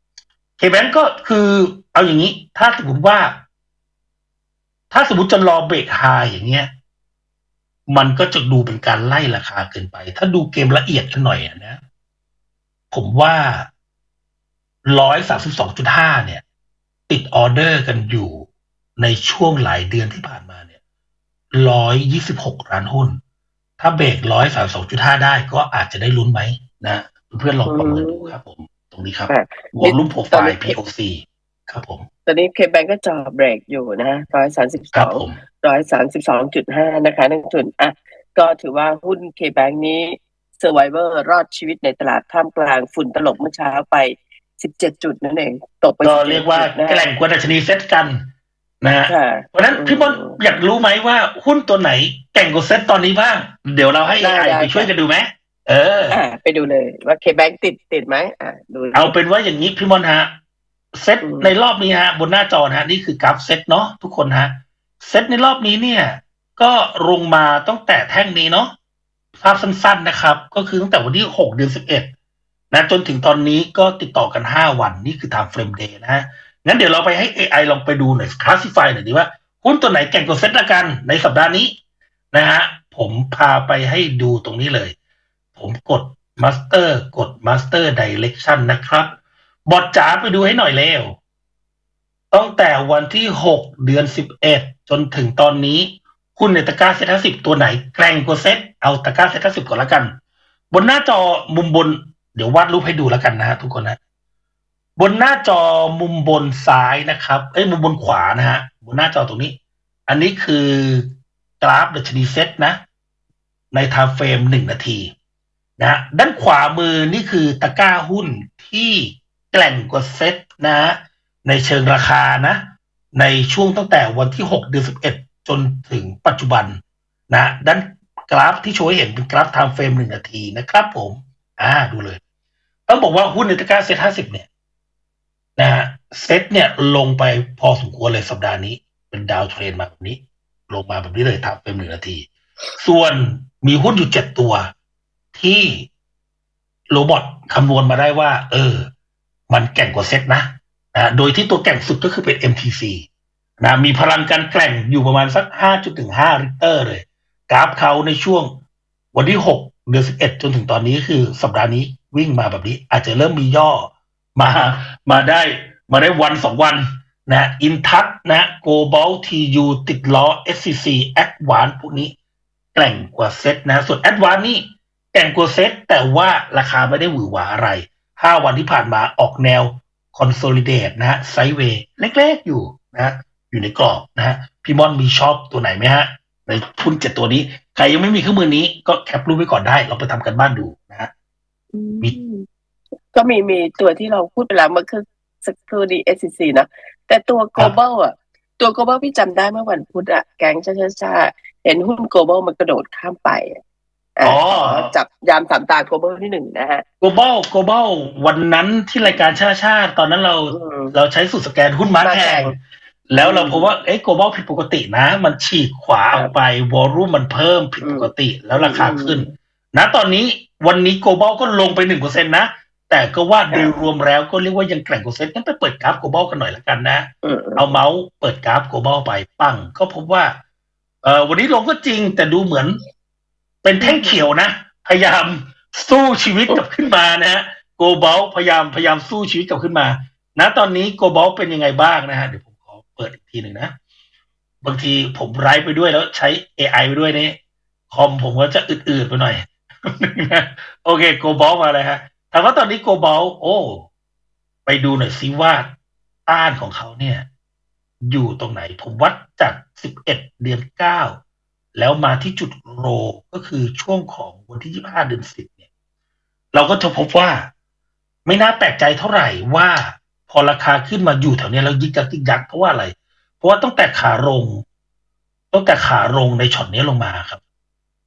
[SPEAKER 2] K-Bank ก็คือเอาอย่างนี้ถ้าสมมติว่าถ้าสมมติจะรอเบรกไฮอย่างเงี้ยมันก็จะดูเป็นการไล่ราคาเกินไปถ้าดูเกมละเอียดกันหน่อยนะผมว่า หนึ่งร้อยสามสิบสองจุดห้า เนี่ยติดออเดอร์กันอยู่ในช่วงหลายเดือนที่ผ่านมาเนี่ยหนึ่งร้อยยี่สิบหกล้านหุ้นถ้าเบรก หนึ่งร้อยสามสิบสองจุดห้า ได้ก็อาจจะได้ลุ้นไหมนะเพื่อนๆลองประเมินดูครับผมตรงนี้ครับวอลลุ่มโปรไฟล์ พี โอ ซี ครับผม
[SPEAKER 1] ตอนนี้ K-Bank ก็จ่อเบรกอยู่นะฮะหนึ่งร้อยสามสิบสอง หนึ่งร้อยสามสิบสองจุดห้า นะคะนักทุนอ่ะก็ถือว่าหุ้น K-Bank นี้ Survivor รอดชีวิตในตลาดท่ามกลางฝุ่นตลบเมื่อเช้าไปสิบเจ็ดจุดนั่นเองตกไป
[SPEAKER 2] ก็เรียกว่าแกล่งกว่าดัชนีเซ็ตกันนะฮะเพราะนั้นพี่บอลอยากรู้ไหมว่าหุ้นตัวไหนแก่งกว่าเซ็ตตอนนี้บ้างเดี๋ยวเราให้ เอ ไอ ไปช่วยกันดูไหมเออ
[SPEAKER 1] อ่าไปดูเลยว่า K-Bank ติดติดไหมอ่าดู
[SPEAKER 2] เอาเป็นว่าอย่างนี้พี่บอลฮะเซตในรอบนี้ฮะบนหน้าจอฮะนี่คือกราฟเซตเนาะทุกคนฮะเซตในรอบนี้เนี่ยก็ลงมาตั้งแต่แท่งนี้เนาะภาพสั้นๆนะครับก็คือตั้งแต่วันที่หกเดือนสิบเอ็ดนะจนถึงตอนนี้ก็ติดต่อกันห้าวันนี่คือ time frame day นะฮะงั้นเดี๋ยวเราไปให้ เอ ไอ ลองไปดูหน่อย classify หน่อยดีว่าหุ้นตัวไหนแก่งกว่าเซ็ตละกันในสัปดาห์นี้นะฮะผมพาไปให้ดูตรงนี้เลยผมกด master กด master direction นะครับบอทจ๋าไปดูให้หน่อยเร็วตั้งแต่วันที่หกเดือนสิบเอ็ดจนถึงตอนนี้หุ้นในตะกร้าเซ็ตห้าสิบตัวไหนแกร่งกว่าเซ็ตเอาตะกร้าเซ็ตห้าสิบก่อนละกันบนหน้าจอมุมบนเดี๋ยววาดรูปให้ดูแล้วกันนะทุกคนนะบนหน้าจอมุมบนซ้ายนะครับเอ้ยมุมบนขวานะฮะบนหน้าจอตรงนี้อันนี้คือกราฟดัชนีเซ็ตนะในไทม์เฟรมหนึ่งนาทีนะด้านขวามือนี่คือตะกร้าหุ้นที่แกร่งกว่าเซ็ตนะในเชิงราคานะในช่วงตั้งแต่วันที่หกเดือนสิบเอ็ดจนถึงปัจจุบันนะด้านกราฟที่โชว์ให้เห็นเป็นกราฟไทม์เฟรมหนึ่งนาทีนะครับผมอ่าดูเลยต้องบอกว่าหุ้นในตะกร้าเซ็ตห้าสิบเนี่ยนะฮะเซ็ตเนี่ยลงไปพอสมควรเลยสัปดาห์นี้เป็นดาวเทรนมาแบบนี้ลงมาแบบนี้เลยไทม์เฟรมหนึ่งนาทีส่วนมีหุ้นอยู่เจ็ดตัวที่โรบอทคำนวณมาได้ว่าเออมันแกร่งกว่าเซ็ตนะนะโดยที่ตัวแกร่งสุดก็คือเป็น เอ็ม ที ซี นะมีพลังการแกร่งอยู่ประมาณสัก ห้าจุดหนึ่งห้า ริกเตอร์เลยกราฟเขาในช่วงวันที่หกเดือนสิบเอ็ดจนถึงตอนนี้คือสัปดาห์นี้วิ่งมาแบบนี้อาจจะเริ่มมีย่อมามาได้มาได้วันสองวันนะอินทัศนะโกลบอลทียูติดล้อ เอส ซี ซี แอดวานซ์พวกนี้แกร่งกว่าเซ็ตนะส่วนแอดวานซ์นี่แกร่งกว่าเซ็ตแต่ว่าราคาไม่ได้หวือหวาอะไรห้าวันที่ผ่านมาออกแนว consolidate นะฮะไซด์เวย์เล็กๆอยู่นะอยู่ในกรอบนะฮะพี่มอนมีชอบตัวไหนไหมฮะในหุ้นเจ็ดตัวนี้ใครยังไม่มีเครื่องมือนี้ก็แคปรูปไว้ก่อนได้เราไปทำกันบ้านดูนะฮะ
[SPEAKER 1] มีก็มีมีตัวที่เราพูดไปแล้วเมื่อคือสักครู่ดี เอส ซี ซี นะแต่ตัว global อ่ะตัว global พี่จำได้เมื่อวันพุธอ่ะแก๊งช้าๆๆเห็นหุ้น global มันกระโดดข้ามไปอ๋อจับยามสามตา global ที่หนึ่งนะฮะ
[SPEAKER 2] global global วันนั้นที่รายการชาชาตอนนั้นเราเราใช้สูตรสแกนหุ้นม้าแข่งแล้วเราพบว่าเอ๊ะ global ผิดปกตินะมันฉีกขวาออกไปวอลลุ่มมันเพิ่มผิดปกติแล้วราคาขึ้นนะตอนนี้วันนี้ global ก็ลงไป หนึ่งเปอร์เซ็นต์ นะแต่ก็ว่าโดยรวมแล้วก็เรียกว่ายังแกร่งกว่าเซ็ตงั้นไปเปิดกราฟ global กันหน่อยละกันนะเอาเมาส์เปิดกราฟ global ไปปั้งก็พบว่าเอ่อวันนี้ลงก็จริงแต่ดูเหมือนเป็นแท่งเขียวนะพยายามสู้ชีวิตกลับขึ้นมานะฮะ global พยายามพยายามสู้ชีวิตกลับขึ้นมานะตอนนี้ global เป็นยังไงบ้างนะฮะเดี๋ยวผมขอเปิดอีกทีหนึ่งนะบางทีผมไลฟ์ไปด้วยแล้วใช้ เอ ไอ ไปด้วยนี่คอมผมก็จะอืดๆไปหน่อยโอเค global มาเลยฮะถามว่าตอนนี้ global โอ้ไปดูหน่อยซิว่าต้านของเขาเนี่ยอยู่ตรงไหนผมวัดจากสิบเอ็ดเดือนเก้าแล้วมาที่จุดโลก็คือช่วงของวันที่ยี่สิบห้าเดือนสิบเนี่ยเราก็จะพบว่าไม่น่าแปลกใจเท่าไหร่ว่าพอราคาขึ้นมาอยู่แถวนี้แล้วยิกยักยิกยักเพราะว่าอะไรเพราะว่าตั้งแต่ขาลงตั้งแต่ขาลงในช็อตนี้ลงมาครับ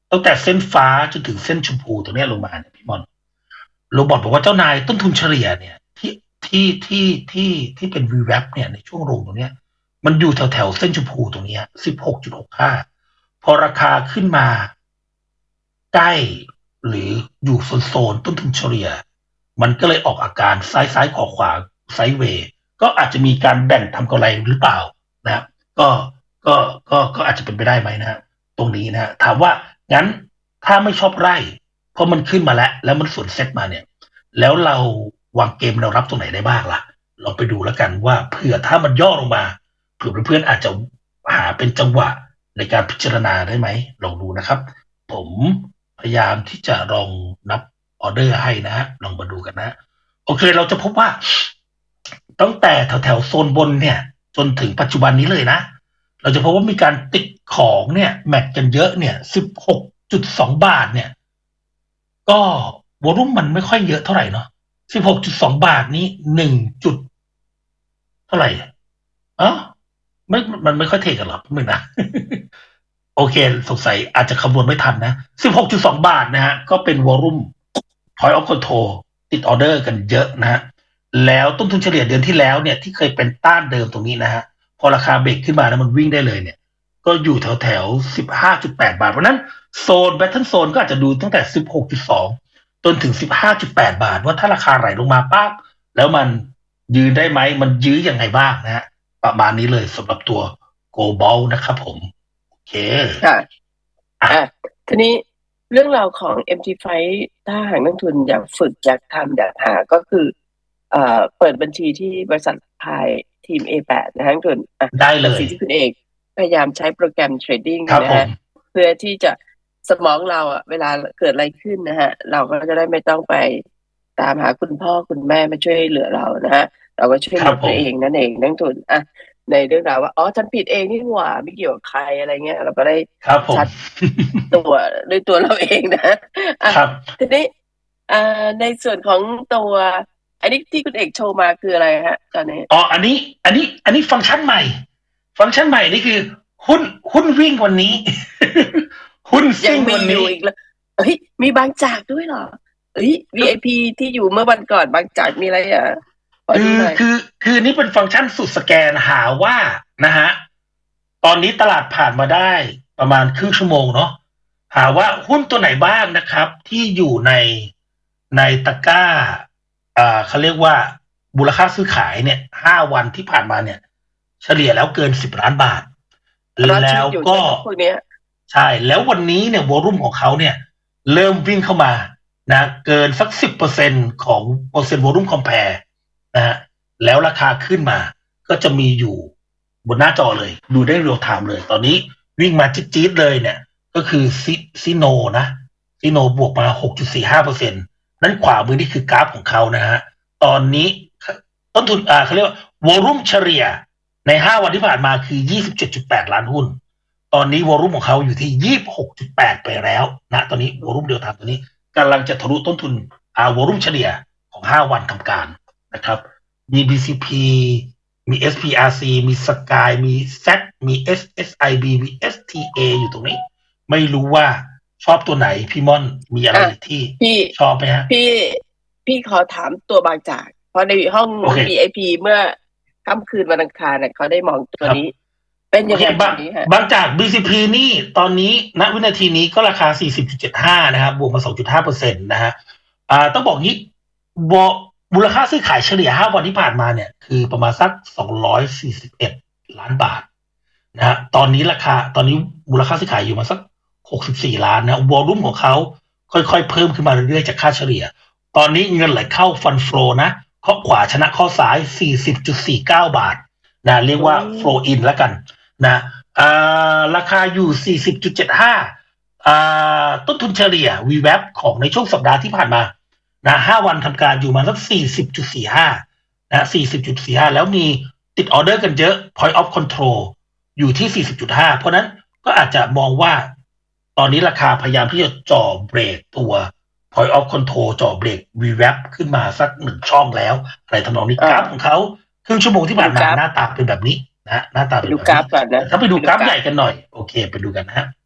[SPEAKER 2] ตั้งแต่เส้นฟ้าจนถึงเส้นชมพูตรงนี้ลงมาเนี่ยพี่มอนโรบอทบอกว่าเจ้านายต้นทุนเฉลี่ยเนี่ยที่ที่ที่ที่ที่เป็น วี แวป เนี่ยในช่วงลงตรงเนี้ยมันอยู่แถวแถวเส้นชมพูตรงนี้ สิบหกจุดหกห้า พอราคาขึ้นมาใกล้หรืออยู่โซนๆต้นทุนเฉลี่ยมันก็เลยออกอาการซ้ายซ้ายขวาขวาไซด์เวย์ก็อาจจะมีการแบ่งทำกำไรหรือเปล่านะครับก็ก็ก็ก็อาจจะเป็นไปได้ไหมนะตรงนี้นะถามว่างั้นถ้าไม่ชอบไร่เพราะมันขึ้นมาแล้วแล้วมันสวนเซ็ตมาเนี่ยแล้วเราวางเกมเรารับตรงไหนได้บ้างล่ะลองไปดูแล้วกันว่าเผื่อถ้ามันย่อลงมาเผื่อเพื่อนๆอาจจะหาเป็นจังหวะในการพิจารณาได้ไหมลองดูนะครับผมพยายามที่จะลองนับออเดอร์ให้นะฮะลองมาดูกันนะโอเคเราจะพบว่าตั้งแต่แถวแถวโซนบนเนี่ยจนถึงปัจจุบันนี้เลยนะเราจะพบว่ามีการติดของเนี่ยแมทกันเยอะเนี่ย สิบหกจุดสอง บาทเนี่ยก็วอลุ่มมันไม่ค่อยเยอะเท่าไหร่เนาะ สิบหกจุดสอง บาทนี้หนึ่งจุดเท่าไหร่อ๋อไม่มันไม่ค่อยเทกันหรอกมึงนะโอเคสงสัยอาจจะคำนวณไม่ทันนะ สิบหกจุดสอง บาทนะฮะก็เป็นวอลุ่ม Point of Control ติดออเดอร์กันเยอะนะฮะแล้วต้นทุนเฉลี่ยเดือนที่แล้วเนี่ยที่เคยเป็นต้านเดิมตรงนี้นะฮะพอราคาเบรกขึ้นมาแล้วมันวิ่งได้เลยเนี่ยก็อยู่แถวแถว สิบห้าจุดแปด บาทเพราะนั้นโซนแบทเทิลโซนก็อาจจะดูตั้งแต่ สิบหกจุดสอง จนถึง สิบห้าจุดแปด บาทว่าถ้าราคาไหลลงมาปั๊บแล้วมันยืนได้ไหมมันยื้อยังไงบ้างนะฮะประมาณนี้เลยสำหรับตัว Global นะครับผมโอเค
[SPEAKER 1] ค่ะอ่ะทีนี้เรื่องราวของ เอ็ม ที ไฟว์ ถ้าหากนักทุนอยากฝึกอยากทำอยากหาก็คือเอ่อเปิดบัญชีที่บริษัทพายทีม เอ แปด นะฮะนักทุนอ่ะ
[SPEAKER 2] ได้เลย
[SPEAKER 1] สิ่งที่คุณเอกพยายามใช้โปรแกรมเทรดดิ้งนะฮะเพื่อที่จะสมองเราอ่ะเวลาเกิดอะไรขึ้นนะฮะเราก็จะได้ไม่ต้องไปตามหาคุณพ่อคุณแม่มาช่วยเหลือเรานะฮะเราก็ช่วยเหลือตัวเองนั่นเองนักทุนอ่ะในเรื่องราวว่าอ๋อฉันผิดเองนี่หว่าไม่เกี่ยวกับใครอะไรเงี้ยเราก็ได้ชัดตัวด้วยตัวเราเองนะอ่ะทีนี้อ่าในส่วนของตัวอันนี้ที่คุณเอกโชว์มาคืออะไรฮะตอนนี้
[SPEAKER 2] อ๋ออันนี้อันนี้อันนี้ฟังก์ชันใหม่ฟังก์ชันใหม่นี่คือหุ้นหุ้นวิ่งวันนี้หุ้นซิ่งวันนี้
[SPEAKER 1] อีกแล้วเฮ้ยมีบางจากด้วยเหรอเฮ้ย วี ไอ พี ที่อยู่เมื่อวันก่อนบางจากมีอะไรอ่ะ
[SPEAKER 2] คือคือคือนี่เป็นฟังก์ชันสุดสแกนหาว่านะฮะตอนนี้ตลาดผ่านมาได้ประมาณครึ่งชั่วโมงเนาะหาว่าหุ้นตัวไหนบ้างนะครับที่อยู่ในในตะกร้าอ่าเขาเรียกว่ามูลค่าซื้อขายเนี่ยห้าวันที่ผ่านมาเนี่ยเฉลี่ยแล้วเกินสิบล้านบาทแล้วก็ใช่แล้ววันนี้เนี่ยวอลุ่มของเขาเนี่ยเริ่มวิ่งเข้ามานะเกินสัก สิบเปอร์เซ็นต์ ของเปอร์เซ็นต์วอลุ่มคอมแพร์นะฮะแล้วราคาขึ้นมาก็จะมีอยู่บนหน้าจอเลยดูได้เรียลไทม์เลยตอนนี้วิ่งมาจี๊ดๆเลยเนี่ยก็คือซิโนนะซิโนบวกมา หกจุดสี่ห้าเปอร์เซ็นต์ นั้นขวามือนี่คือกราฟของเขานะฮะตอนนี้ต้นทุนอ่าเขาเรียกว่าวอลุ่มเฉลี่ยในห้าวันที่ผ่านมาคือ ยี่สิบเจ็ดจุดแปด ล้านหุ้นตอนนี้วอลุ่มของเขาอยู่ที่ ยี่สิบหกจุดแปด ไปแล้วนะตอนนี้วอลุ่มเรียลไทม์ตัวนี้กำลังจะทะลุต้นทุนอ่าวอลุ่มเฉลี่ยของห้าวันทำการนะครับมี บี ซี พี มี เอส พี อาร์ ซี มี Sky มี แซด มี เอส เอส ไอ บี มี เอส ที เอ อยู่ตรงนี้ไม่รู้ว่าชอบตัวไหนพี่ม่อนมีอะไรที่ชอบไหมฮะ
[SPEAKER 1] พี่พี่ขอถามตัวบางจากเพราะในห้อง วี ไอ พี เมื่อค่ำคืนวันอังคารเนี่ยเขาได้มองตัวนี้เป็นยังไงบ้าง
[SPEAKER 2] บางจาก บี ซี พี นี่ตอนนี้ณวินาทีนี้ก็ราคา สี่สิบจุดเจ็ดห้า นะครับบวกมา สองจุดห้าเปอร์เซ็นต์ นะฮะอ่าต้องบอกงี้มูลค่าซื้อขายเฉลี่ยห้าวันที่ผ่านมาเนี่ยคือประมาณสักสองร้อยสี่สิบเอ็ดล้านบาทนะฮะตอนนี้ราคาตอนนี้มูลค่าซื้อขายอยู่มาสักหกสิบสี่ล้านนะวอลุ่มของเขาค่อยๆเพิ่มขึ้นมาเรื่อยๆจากค่าเฉลี่ยตอนนี้เงินไหลเข้าฟันโฟลนะข้อขวาชนะข้อซ้าย สี่สิบจุดสี่เก้า บาทนะเรียกว่า flow in แล้วกันนะอ่าราคาอยู่ สี่สิบจุดเจ็ดห้า อ่าต้นทุนเฉลี่ย วี แวป ของในช่วงสัปดาห์ที่ผ่านมานะห้าวันทำการอยู่มาสัก สี่สิบจุดสี่ห้า นะ สี่สิบจุดสี่ห้า แล้วมีติดออเดอร์กันเยอะ Point of Control อยู่ที่ สี่สิบจุดห้า เพราะนั้นก็อาจจะมองว่าตอนนี้ราคาพยายามที่จะจ่อเบรกตัว Point of Control จ่อเบรก วี แวป ขึ้นมาสักหนึ่งช่องแล้วอะไรทำนองนี้กราฟของเขาครึ่งชั่วโมงที่ผ่านมาหน้าตาเป็นแบบนี้นะหน้าตาเป็นแบบนี้ถ้าไปดูกราฟใหญ่กันหน่อยโอเคไปดูกันนะฮะพ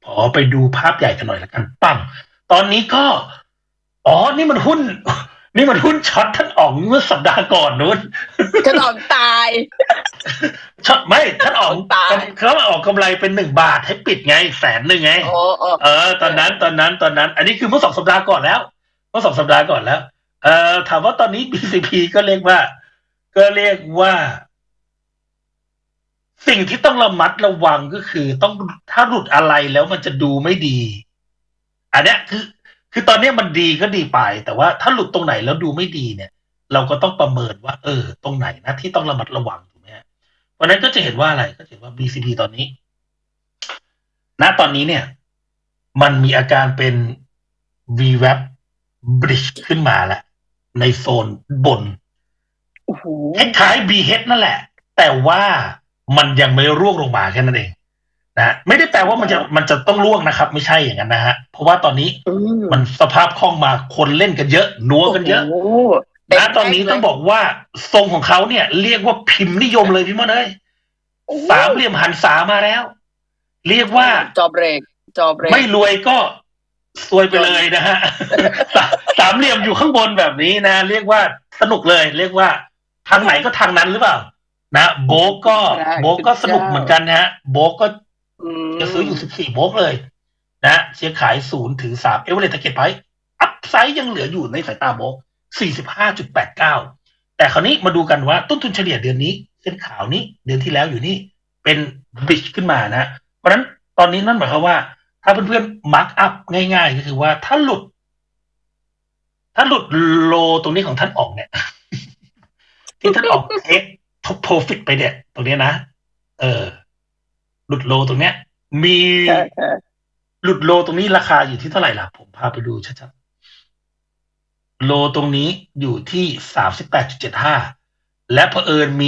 [SPEAKER 2] ขอไปดูภาพใหญ่กันหน่อยละกันปั้งตอนนี้ก็อ๋อนี่มันหุ้นนี่มันหุ้นช็อตท่านอ๋องเมื่อสัปดาห์ก่อนนู้น
[SPEAKER 1] ท่านอ๋องตาย
[SPEAKER 2] ช็อตไม่ท่านอ๋องตายเขาออกกำไรเป็นหนึ่งบาทให้ปิดไงแสนหนึ่งไงเออตอนนั้นตอนนั้นตอนนั้นอันนี้คือเมื่อสองสัปดาห์ก่อนแล้วเมื่อสองสัปดาห์ก่อนแล้วเอ่อถามว่าตอนนี้ บี ซี พี ก็เรียกว่าก็เรียกว่าสิ่งที่ต้องระมัดระวังก็คือต้องถ้าหลุดอะไรแล้วมันจะดูไม่ดีอันเนี้ยคือคือตอนนี้มันดีก็ดีไปแต่ว่าถ้าหลุดตรงไหนแล้วดูไม่ดีเนี่ยเราก็ต้องประเมินว่าเออตรงไหนนะที่ต้องระมัดระวังถูกไหมฮะเพราะนั้นก็จะเห็นว่าอะไรก็จะเห็นว่า บี ซี พี ตอนนี้ณตอนนี้เนี่ยมันมีอาการเป็น วี แวป bridge ขึ้นมาแล้วในโซนบนคล้ายๆ บี เอช นั่นแหละแต่ว่ามันยังไม่ร่วงลงมาแค่นั้นเองนะไม่ได้แปลว่ามันจะมันจะต้องร่วงนะครับไม่ใช่อย่างนั้นนะฮะเพราะว่าตอนนี้มันสภาพคล่องมาคนเล่นกันเยอะนัวกันเยอะนะตอนนี้ต้องบอกว่าทรงของเขาเนี่ยเรียกว่าพิมพ์นิยมเลยพี่มดเอ้ยสามเหลี่ยมหันษามาแล้วเรียกว่า
[SPEAKER 1] จอเบรกจอเบรก
[SPEAKER 2] ไม่รวยก็ซวยไปเลยนะฮะสามเหลี่ยมอยู่ข้างบนแบบนี้นะเรียกว่าสนุกเลยเรียกว่าทางไหนก็ทางนั้นหรือเปล่านะโบกก็โบกก็สนุกเหมือนกันนะฮะโบกก็จะซื้ออยู่สิบสี่โบกเลยนะเชียร์ขายศูนย์ถึงสามเอเวอเรสต์ target price อัพไซด์ยังเหลืออยู่ในสายตาโบก สี่สิบห้าจุดแปดเก้า แต่คราวนี้มาดูกันว่าต้นทุนเฉลี่ยเดือนนี้เส้นขาวนี้เดือนที่แล้วอยู่นี่เป็นบริดจ์ขึ้นมานะเพราะฉะนั้นตอนนี้นั่นหมายความว่าถ้าเพื่อนๆมาร์กอัพง่ายๆก็คือว่าถ้าหลุดถ้าหลุดโลตรงนี้ของท่านออกเนี่ยที่ท่านออกเทคท็อปโปรฟิตไปเนี่ยตรงนี้นะเออหลุดโลตรงเนี้ยมีหลุดโลตรงนี้ราคาอยู่ที่เท่าไหร่ล่ะผมพาไปดูชัดๆโลตรงนี้อยู่ที่ สามสิบแปดจุดเจ็ดห้า และเผอิญมี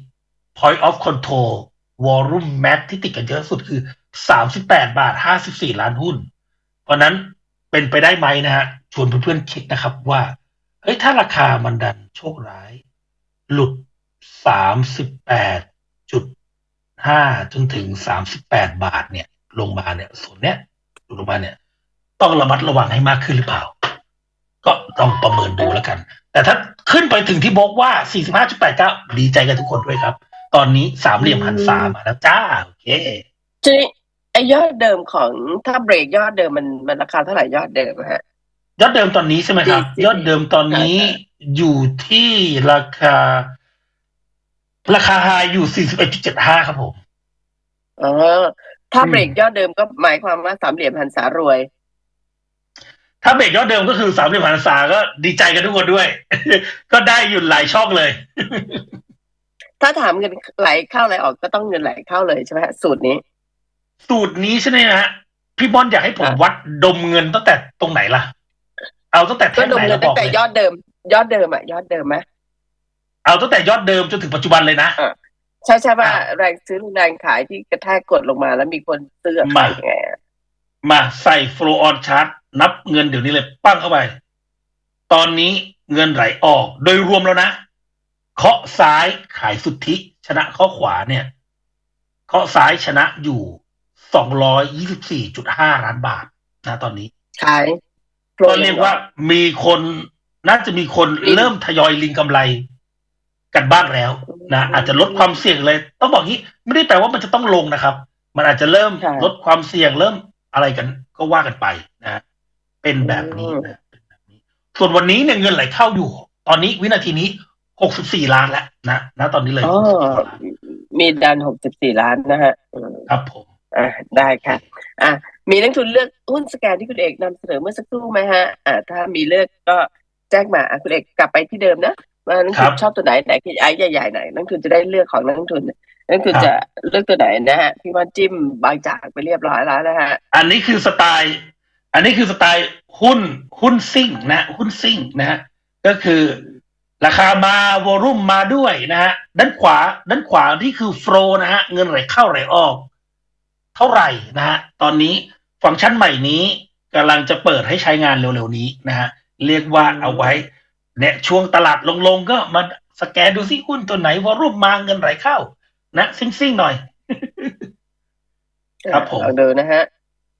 [SPEAKER 2] point of control volume max ที่ติดกันเยอะสุดคือสามสิบแปดบาทห้าสิบสี่ล้านหุ้นเพราะนั้นเป็นไปได้ไหมนะฮะชวนเพื่อนๆคิดนะครับว่าเฮ้ยถ้าราคามันดันโชคร้ายหลุด สามสิบแปดจุดห้า จนถึงสามสิบแปดบาทเนี่ยลงมาเนี่ยส่วนเนี้ยลงมาเนี่ยต้องระมัดระวังให้มากขึ้นหรือเปล่าก็ต้องประเมินดูแล้วกันแต่ถ้าขึ้นไปถึงที่บอกว่า สี่สิบห้าจุดแปดเก้า ดีใจกันทุกคนด้วยครับตอนนี้สามเหลี่ยมหันษามาแล้วจ้าโอเค
[SPEAKER 1] ทีนี้ไอยอดเดิมของถ้าเบรกยอดเดิมมันมันราคาเท่าไหร่ยอดเดิมฮะ
[SPEAKER 2] ยอดเดิมตอนนี้ใช่ไหมครับยอดเดิมตอนนี้อยู่ที่ราคาราคาไฮอยู่ สี่สิบเอ็ดจุดเจ็ดห้า ครับผม
[SPEAKER 1] อ๋อถ้าเบรกยอดเดิมก็หมายความว่าสามเหลี่ยมหันษารวย
[SPEAKER 2] ถ้าเบรกยอดเดิมก็คือสามเหลี่ยมหันษาก็ดีใจกันทุกคนด้วย ก็ได้อยู่หลายช่องเลย
[SPEAKER 1] ถ้าถามเงินไหลเข้าไหลออกก็ต้องเงินไหลเข้าเลยใช่ไหมสูตรนี้
[SPEAKER 2] สูตรนี้ใช่ไหมฮะพี่บอลอยากให้ผมวัดดมเงินตั้งแต่ตรงไหนล่ะเอาตั้งแต่แท่งไหนเราบอกเลย
[SPEAKER 1] ตั้งแต่ยอดเดิมยอดเดิมอะยอดเดิมไหม
[SPEAKER 2] เอาตั้งแต่ยอดเดิมจนถึงปัจจุบันเลยนะ
[SPEAKER 1] ใช่ใช่ว่าแรงซื้อแรงขายที่กระแทกกดลงมาแล้วมีคนซื้อมาไง
[SPEAKER 2] มาใส่ flow on chart นับเงินเดี๋ยวนี้เลยปั้งเข้าไปตอนนี้เงินไหลออกโดยรวมแล้วนะเคาะซ้ายขายสุทธิชนะเคาะขวาเนี่ยเคาะซ้ายชนะอยู่สองร้อยยี่สิบสี่จุดห้าล้านบาทนะตอนนี้
[SPEAKER 1] ขาย
[SPEAKER 2] ก็เรียกว่ามีคนน่าจะมีคนเริ่มทยอยลิงกำไรกันบ้างแล้วนะอาจจะลดความเสี่ยงเลยต้องบอกงี้ไม่ได้แปลว่ามันจะต้องลงนะครับมันอาจจะเริ่มลดความเสี่ยงเริ่มอะไรกันก็ว่ากันไปนะเป็นแบบนี้นะเป็นแบบนี้ส่วนวันนี้เนี่ยเงินไหลเข้าอยู่ตอนนี้วินาทีนี้หกสิบสี่ล้านแล้วนะนะตอนนี้เลย
[SPEAKER 1] มีดันหกสิบสี่ล้านนะฮะ
[SPEAKER 2] ครับผม
[SPEAKER 1] อ่าได้ค่ะอ่ะมีนักทุนเลือกหุ้นสแกนที่คุณเอกนำเสนอเมื่อสักครู่ไหมฮะอ่าถ้ามีเลือกก็แจ้งมาคุณเอกกลับไปที่เดิมนะว่านักทุนชอบตัวไหนไหนคือไอ้ใหญ่ๆไหนนักทุนจะได้เลือกของนักทุนนักทุนจะเลือกตัวไหนนะฮะพี่ว่าจิ้มบางจากไปเรียบร้อยแล้วนะฮะ
[SPEAKER 2] อันนี้คือสไตล์อันนี้คือสไตล์หุ้นหุ้นซิ่งนะหุ้นซิ่งนะฮะก็คือราคามาวอลุ่มมาด้วยนะฮะด้านขวาด้านขวาที่คือโฟลนะฮะเงินไหลเข้าไหลออกเท่าไหร่นะฮะตอนนี้ฟังก์ชันใหม่นี้กำลังจะเปิดให้ใช้งานเร็วๆนี้นะฮะเรียกว่าเอาไว้เนี่ยช่วงตลาดลงๆก็มาสแกนดูซิหุ้นตัวไหนวอลุ่มมาเงินไหลเข้านะซิ่งๆหน่อย
[SPEAKER 1] ครับผมลองดูนะฮะ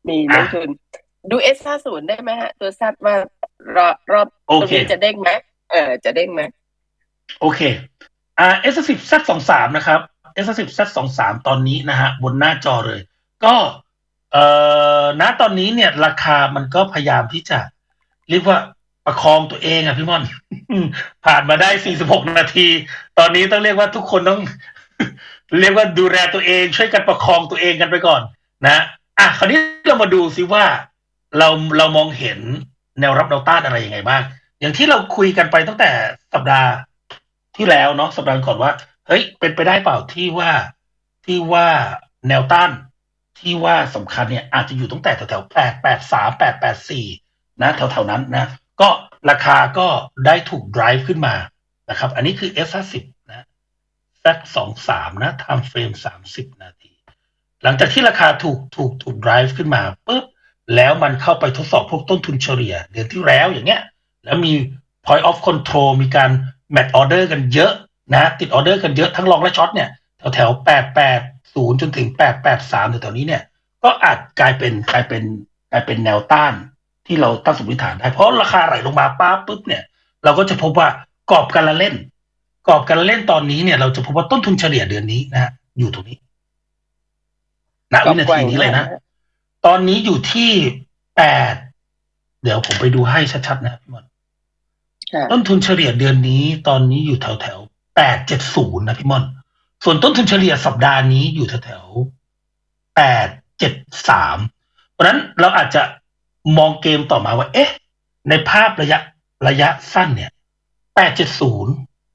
[SPEAKER 1] มีนักทุนดู เอส ห้าสิบ ได้ไหมฮะตัวซัดว่ารอบรอบตรงนี้จะเด้งไหมเออจะเด้งไหม
[SPEAKER 2] โอเคอ่า เอส สิบ แซด สองสาม นะครับ เอส สิบ แซด สองสาม ตอนนี้นะฮะบนหน้าจอเลยก็เอ่อณตอนนี้เนี่ยราคามันก็พยายามที่จะเรียกว่าประคองตัวเองอ่ะพี่ม่อน ผ่านมาได้สี่สิบหกนาทีตอนนี้ต้องเรียกว่าทุกคนต้อง เรียกว่าดูแลตัวเองช่วยกันประคองตัวเองกันไปก่อนนะอ่ะคราวนี้เรามาดูซิว่าเราเรามองเห็นแนวรับแนวต้านอะไรยังไงบ้างอย่างที่เราคุยกันไปตั้งแต่สัปดาห์ที่แล้วเนาะสัปดาห์ก่อนว่าเฮ้ยเป็นไปได้เปล่าที่ว่าที่ว่าแนวต้านที่ว่าสำคัญเนี่ยอาจจะอยู่ตั้งแต่แถวๆแปด แปด สาม แปด แปด สี่นะแถวๆนั้นนะก็ราคาก็ได้ถูก drive ขึ้นมานะครับอันนี้คือ เอส ห้าสิบ นะ แซด สองสาม นะ time frame สามสิบนาทีหลังจากที่ราคาถูกถูกถูก drive ขึ้นมาปุ๊บแล้วมันเข้าไปทดสอบพวกต้นทุนเฉลี่ยเดือนที่แล้วอย่างเงี้ยแล้วมี point of control มีการ match order กันเยอะนะติดออเดอร์กันเยอะทั้งลองและช็อตเนี่ยแถวแถวแปด แปด ศูนย์จนถึงแปด แปด สามแถวๆนี้เนี่ยก็อาจกลายเป็นกลายเป็นกลายเป็นแนวต้านที่เราตั้งสมมติฐานได้เพราะราคาไหลลงมาปั๊บปุ๊บเนี่ยเราก็จะพบว่ากรอบการละเล่นกรอบการเล่นตอนนี้เนี่ยเราจะพบว่าต้นทุนเฉลี่ยเดือนนี้นะอยู่ตรงนี้ณวินาทีนี้เลยนะตอนนี้อยู่ที่แปดเดี๋ยวผมไปดูให้ชัดๆนะพี่มอนต้นทุนเฉลี่ยเดือนนี้ตอนนี้อยู่แถวแถวแปดเจ็ดศูนย์นะพี่มอนส่วนต้นทุนเฉลี่ยสัปดาห์นี้อยู่แถวแถวแปดเจ็ดสามเพราะฉะนั้นเราอาจจะมองเกมต่อมาว่าเอ๊ะในภาพระยะระยะสั้นเนี่ยแปดเจ็ดศูนย์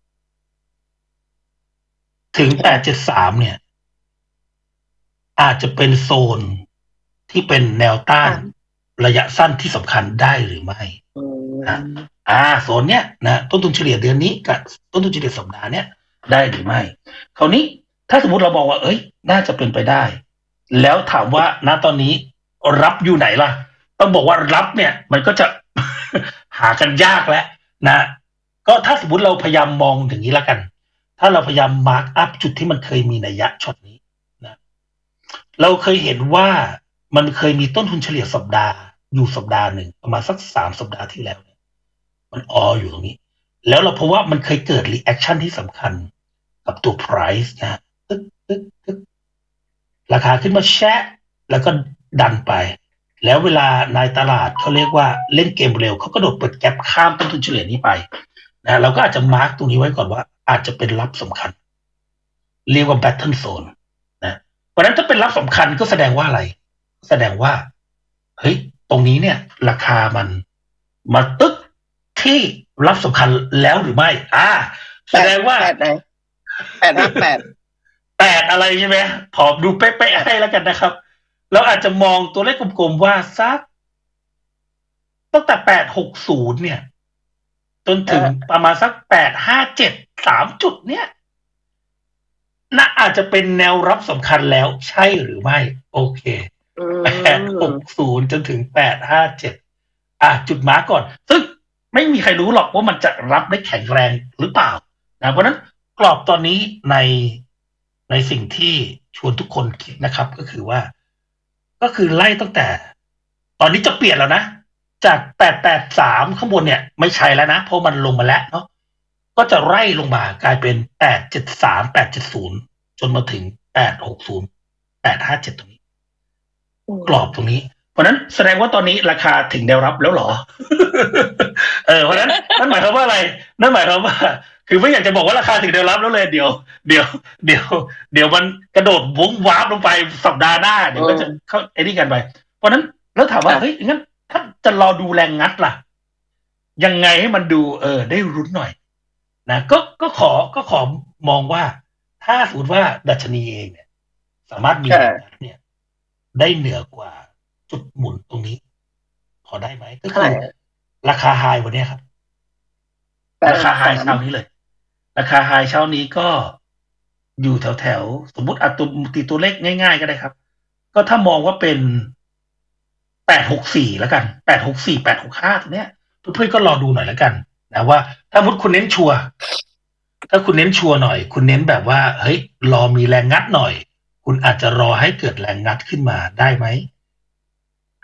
[SPEAKER 2] ถึงแปดเจ็ดสามเนี่ยอาจจะเป็นโซนที่เป็นแนวต้านระยะสั้นที่สำคัญได้หรือไม่นะอ่าโซนเนี้ยนะต้นทุนเฉลี่ยเดือนนี้กับต้นทุนเฉลี่ยสัปดาห์เนี้ยได้หรือไม่คราวนี้ถ้าสมมติเรามองว่าเอ้ยน่าจะเป็นไปได้แล้วถามว่าณตอนนี้รับอยู่ไหนล่ะต้องบอกว่ารับเนี่ยมันก็จะ หากันยากแล้วนะก็ถ้าสมมติเราพยายามมองอย่างนี้แล้วกันถ้าเราพยายามมาร์กอัพจุดที่มันเคยมีนัยยะช็อตนี้นะเราเคยเห็นว่ามันเคยมีต้นทุนเฉลี่ยสัปดาห์อยู่สัปดาห์หนึ่งประมาณสักสามสัปดาห์ที่แล้วเนี่ยมันอออยู่ตรงนี้แล้วเราพบว่ามันเคยเกิดรีแอคชั่นที่สำคัญกับตัว price นะตึ๊กตึ๊กตึ๊กราคาขึ้นมาแชะแล้วก็ดันไปแล้วเวลาในตลาดเขาเรียกว่าเล่นเกมเร็วเขาก็โดดเปิดแกปข้ามต้นทุนเฉลี่ยนี้ไปนะเราก็อาจจะมาร์กตรงนี้ไว้ก่อนว่าอาจจะเป็นรับสำคัญเรียกว่า battle zone นะเพราะฉะนั้นถ้าเป็นรับสำคัญก็แสดงว่าอะไรแสดงว่าเฮ้ยตรงนี้เนี่ยราคามันมาตึ๊กที่รับสำคัญแล้วหรือไม่อ่าแสดงว่า
[SPEAKER 1] แปดไหนแปดห้าแปด
[SPEAKER 2] แปดอะไรใช่ไหมผอมดูเป๊ะๆให้แล้วกันนะครับเราอาจจะมองตัวเลขกลมๆว่าสักตั้งแต่แปดหกศูนย์เนี่ยจนถึงประมาณสักแปดห้าเจ็ดสามจุดเนี่ยน่าอาจจะเป็นแนวรับสำคัญแล้วใช่หรือไม่โอเคแปดหกศูนย์จนถึงแปดห้าเจ็ดอ่ะจุดมาร์กก่อนซึ่งไม่มีใครรู้หรอกว่ามันจะรับได้แข็งแรงหรือเปล่านะเพราะนั้นกรอบตอนนี้ในในสิ่งที่ชวนทุกคนคิดนะครับก็คือว่าก็คือไล่ตั้งแต่ตอนนี้จะเปลี่ยนแล้วนะจากแปดแปดสามข้างบนเนี่ยไม่ใช่แล้วนะเพราะมันลงมาแล้วเนาะก็จะไล่ลงมากลายเป็นแปดเจ็ดสาม แปดเจ็ดศูนย์จนมาถึงแปดหกศูนย์ แปดห้าเจ็ดตรงนี้กรอบตรงนี้เพราะนั้นแสดงว่าตอนนี้ราคาถึงแนวรับแล้วหรอ เออเพราะนั้นนั่นหมายความว่าอะไรนั่นหมายความว่าคือไม่อยากจะบอกว่าราคาถึงแนวรับแล้วเลยเดี๋ยวเดี๋ยวเดี๋ยวเดี๋ยวมันกระโดดวงวาร์ปลงไปสัปดาห์หน้าเดี๋ยวก็จะเข้าไอ้นี่กันไปเพราะนั้นแล้วถามว่าเฮ้ยงั้นถ้าจะรอดูแรงงัดล่ะยังไงให้มันดูเออได้รุ้นหน่อยนะก็ก็ขอก็ขอมองว่าถ้าสมมติว่าดัชนีเองเนี่ยสามารถมีเนี่ยได้เหนือกว่าจุดหมุนตรงนี้พอได้ไหมก็คือราคาไฮวันนี้ครับราคาไฮเช้านี้เลยราคาไฮเช้านี้ก็อยู่แถวแถวสมมติอัตราตีตัวเลขง่ายๆก็ได้ครับก็ถ้ามองว่าเป็นแปดหกสี่แล้วกันแปดหกสี่ แปดหกห้าตรงเนี้ยเพื่อนๆก็รอดูหน่อยแล้วกันนะว่าถ้ามุดคุณเน้นชัวร์ถ้าคุณเน้นชัวร์หน่อยคุณเน้นแบบว่าเฮ้ยรอมีแรงงัดหน่อยคุณอาจจะรอให้เกิดแรงงัดขึ้นมาได้ไหม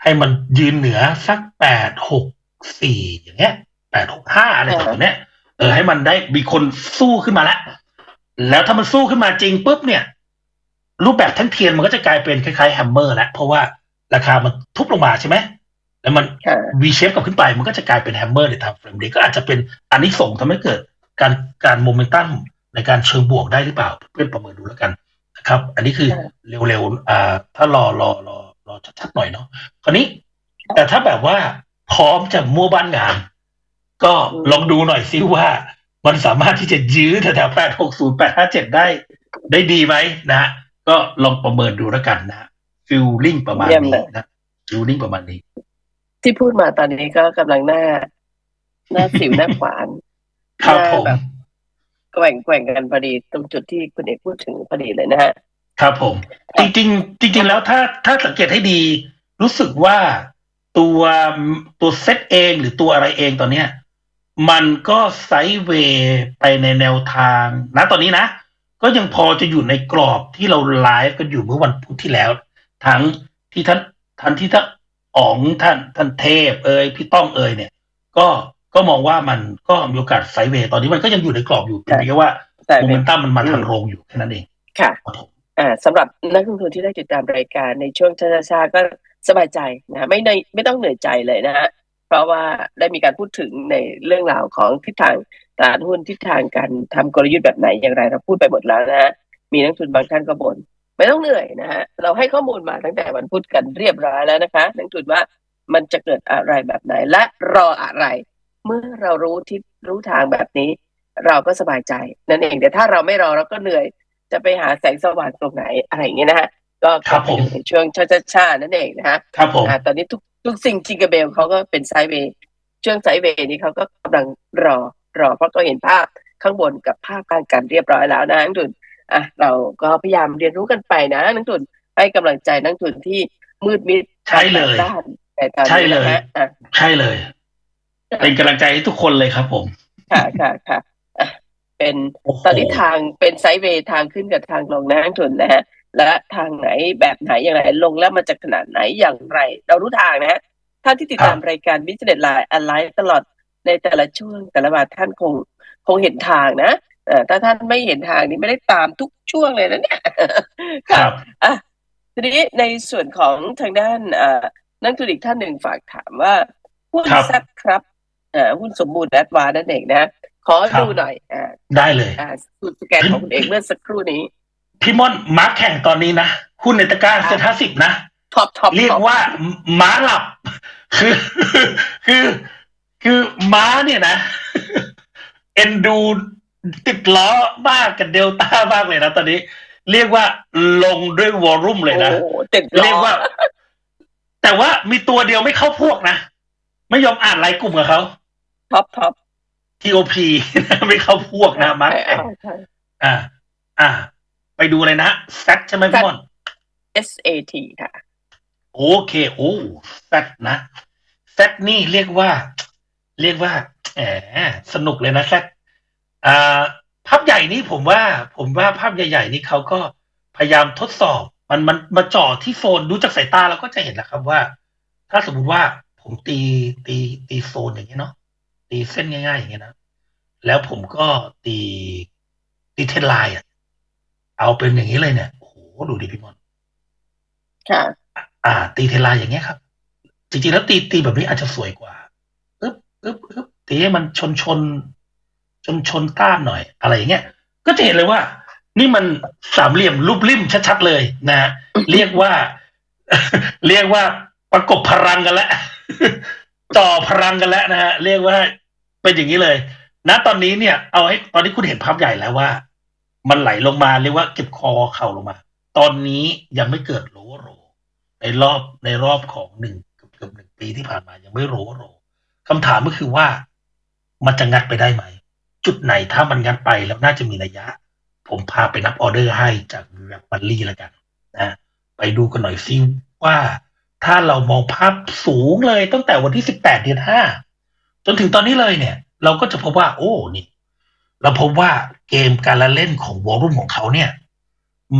[SPEAKER 2] ให้มันยืนเหนือสักแปดหกสี่อย่างเงี้ยแปดหกห้าอะไรแบบเนี้ยเออให้มันได้มีคนสู้ขึ้นมาแล้วแล้วถ้ามันสู้ขึ้นมาจริงปุ๊บเนี่ยรูปแบบทั้งเทียนมันก็จะกลายเป็นคล้ายๆแฮมเมอร์แล้วเพราะว่าราคามันทุบลงมาใช่ไหมแล้วมัน V shape กลับขึ้นไปมันก็จะกลายเป็นแฮมเมอร์ในทางเฟรมเรทก็อาจจะเป็นอันนี้ส่งทำให้เกิดการการโมเมนตัมในการเชิงบวกได้หรือเปล่าเพื่อนประเมินดูแล้วกันนะครับอันนี้คือเร็วๆอ่าถ้ารอรอรอรอชัดๆหน่อยเนาะคราวนี้แต่ถ้าแบบว่าพร้อมจะมั่วบ้านงานก็ลองดูหน่อยซิว่ามันสามารถที่จะยื้อแถวๆแปดหกศูนย์ แปดห้าเจ็ดได้ได้ดีไหมนะก็ลองประเมินดูแล้วกันนะฟิลลิ่งประมาณนี้นะฟิลลิ่งประมาณนี้
[SPEAKER 1] ที่พูดมาตอนนี้ก็กำลังหน้าหน้าสิวหน้าขวาน
[SPEAKER 2] ครับผม
[SPEAKER 1] แกว่งแกว่งกันพอดีตรงจุดที่คุณเอกพูดถึงพอดีเลยนะฮะ
[SPEAKER 2] ครับผมจริงๆจริงๆแล้วถ้าถ้าสังเกตให้ดีรู้สึกว่าตัวตัวเซตเองหรือตัวอะไรเองตอนเนี้ยมันก็ไซด์เวย์ไปในแนวทางนะตอนนี้นะก็ยังพอจะอยู่ในกรอบที่เราไลฟ์กันอยู่เมื่อวันพุธที่แล้วทั้งที่ท่านท่านที่ท่านอ๋องท่านท่านเทพเอ่ยพี่ต้องเอ่ยเนี่ยก็ก็มองว่ามันก็มีโอกาสไซด์เวย์ตอนนี้มันก็ยังอยู่ในกรอบอยู่เป็นเพียงว่าโมเมนตัมมันมาทางลงอยู่แค่นั้นเอง
[SPEAKER 1] ค่ะอ่าสำหรับนักลงทุนที่ได้ติดตามรายการในช่วงช้าๆก็สบายใจนะไม่ในไม่ต้องเหนื่อยใจเลยนะฮะเพราะว่าได้มีการพูดถึงในเรื่องราวของทิศทางตลาดหุ้นทิศทางการทำกลยุทธ์แบบไหนอย่างไรเราพูดไปหมดแล้วนะฮะมีนักทุนบางท่านก็บ่นไม่ต้องเหนื่อยนะฮะเราให้ข้อมูลมาตั้งแต่วันพุธกันเรียบร้อยแล้วนะคะนักทุนว่ามันจะเกิดอะไรแบบไหนและรออะไรเมื่อเรารู้ทิศรู้ทางแบบนี้เราก็สบายใจนั่นเองแต่ถ้าเราไม่รอเราก็เหนื่อยจะไปหาแสงสว่างตรงไหนอะไรอย่างเงี้ยนะฮะก็
[SPEAKER 2] ครับผม
[SPEAKER 1] ในช่วงช้าๆนั่นเองนะฮะ
[SPEAKER 2] ครับผม
[SPEAKER 1] ตอนนี้ทุกทุกสิ่งจิงกระเบลเขาก็เป็นไซด์เวย์ช่วงไซด์เวย์นี้เขาก็กำลังรอรอเพราะก็เห็นภาพข้างบนกับภาพกลางกันเรียบร้อยแล้วนะนักทุนอ่ะเราก็พยายามเรียนรู้กันไปนะนักทุนให้กำลังใจนักทุนที่มืดมิด
[SPEAKER 2] ใช่เลยใช่เลยใช่เลยเป็นกำลังใจให้ทุกคนเลยครับผม
[SPEAKER 1] ค่ะค่ะค่ะเป็นตอนนี้ทางเป็นไซด์เวย์ทางขึ้นกับทางลงนะนักทุนนะฮะและทางไหนแบบไหนอย่างไรลงแล้วมันจะขนาดไหนอย่างไรเรารู้ทางนะท่านที่ติดตามรายการ Business Line Align ตลอดในแต่ละช่วงแต่ละวันท่านคงคงเห็นทางนะถ้าท่านไม่เห็นทางนี้ไม่ได้ตามทุกช่วงเลยนะเนี่ย
[SPEAKER 2] ครับ
[SPEAKER 1] อ่ะทีนี้ในส่วนของทางด้านนักธุรกิจท่านหนึ่งฝากถามว่าหุ้นแซ่บครับหุ้นสมบูรณ์แอดวานซ์นั่นเองนะขอดูหน่อยอ่า
[SPEAKER 2] ได้เลย
[SPEAKER 1] อ่าสูตรสแกนของคุณเอกเมื่อสักครู่นี้
[SPEAKER 2] พี่ม่อนม้าแข่งตอนนี้นะหุ้นในตะกร้าเซ็นห้าสิบนะ
[SPEAKER 1] ท็อปท็อป
[SPEAKER 2] เรียกว่าม้าหลับคือคือคือม้าเนี่ยนะเอ็นดูติดล้อมากกับเดลต้ามากเลยนะตอนนี้เรียกว่าลงด้วยวอลลุ่มเลยนะเรียกว่าแต่ว่ามีตัวเดียวไม่เข้าพวกนะไม่ยอมอ่านรายกลุ่มกับเขา
[SPEAKER 1] ท็อปท็อป
[SPEAKER 2] ที โอ พี ไม่เข้าพวกนะม้าแข่งอ่าอ่าไปดูเลยนะแซทใช่ไหมพี่มอน
[SPEAKER 1] เอส เอ ที ค่ะ
[SPEAKER 2] โอเคโอ้แซทนะแซทนี่เรียกว่าเรียกว่าแหมสนุกเลยนะแซทอ่าภาพใหญ่นี่ผมว่าผมว่าภาพใหญ่ๆนี่เขาก็พยายามทดสอบมันมันมาจ่อที่โซนดูจากสายตาเราก็จะเห็นแล้วครับว่าถ้าสมมุติว่าผมตีตีตีโซนอย่างนี้เนาะตีเส้นง่ายๆอย่างเงี้ยนะแล้วผมก็ตีตีเทรนไลน์อ่ะเอาเป็นอย่างนี้เลยเนี่ยโอ้โหดูดิพี่มอน
[SPEAKER 1] ค่ะ
[SPEAKER 2] อ่าตีเทรนไลน์อย่างเงี้ยครับจริงๆแล้วตีตีแบบนี้อาจจะสวยกว่าอึ๊บอึ๊บอึ๊บตีให้มันชนชนชนชนต้านหน่อยอะไรอย่างเงี้ยก็จะเห็นเลยว่านี่มันสามเหลี่ยมรูปริมชัดๆเลยนะ เรียกว่า เรียกว่าประกบพลังกันแล้วจ่อพลังกันแล้วนะฮะเรียกว่าเป็นอย่างนี้เลยณตอนนี้เนี่ยเอาให้ตอนนี้คุณเห็นภาพใหญ่แล้วว่ามันไหลลงมาเรียกว่าเก็บคอเข่าลงมาตอนนี้ยังไม่เกิดโลโรในรอบในรอบของหนึ่งเกือบเกือบหนึ่งปีที่ผ่านมายังไม่โลโรคำถามก็คือว่ามันจะงัดไปได้ไหมจุดไหนถ้ามันงัดไปแล้วน่าจะมีระยะผมพาไปนับออเดอร์ให้จากแบบบัลลี่แล้วกันนะไปดูกันหน่อยซิว่าถ้าเรามองภาพสูงเลยตั้งแต่วันที่สิบแปดเดือนห้าจนถึงตอนนี้เลยเนี่ยเราก็จะพบว่าโอ้นี่เราพบว่าเกมการละเล่นของวอลลุ่มของเขาเนี่ยมัน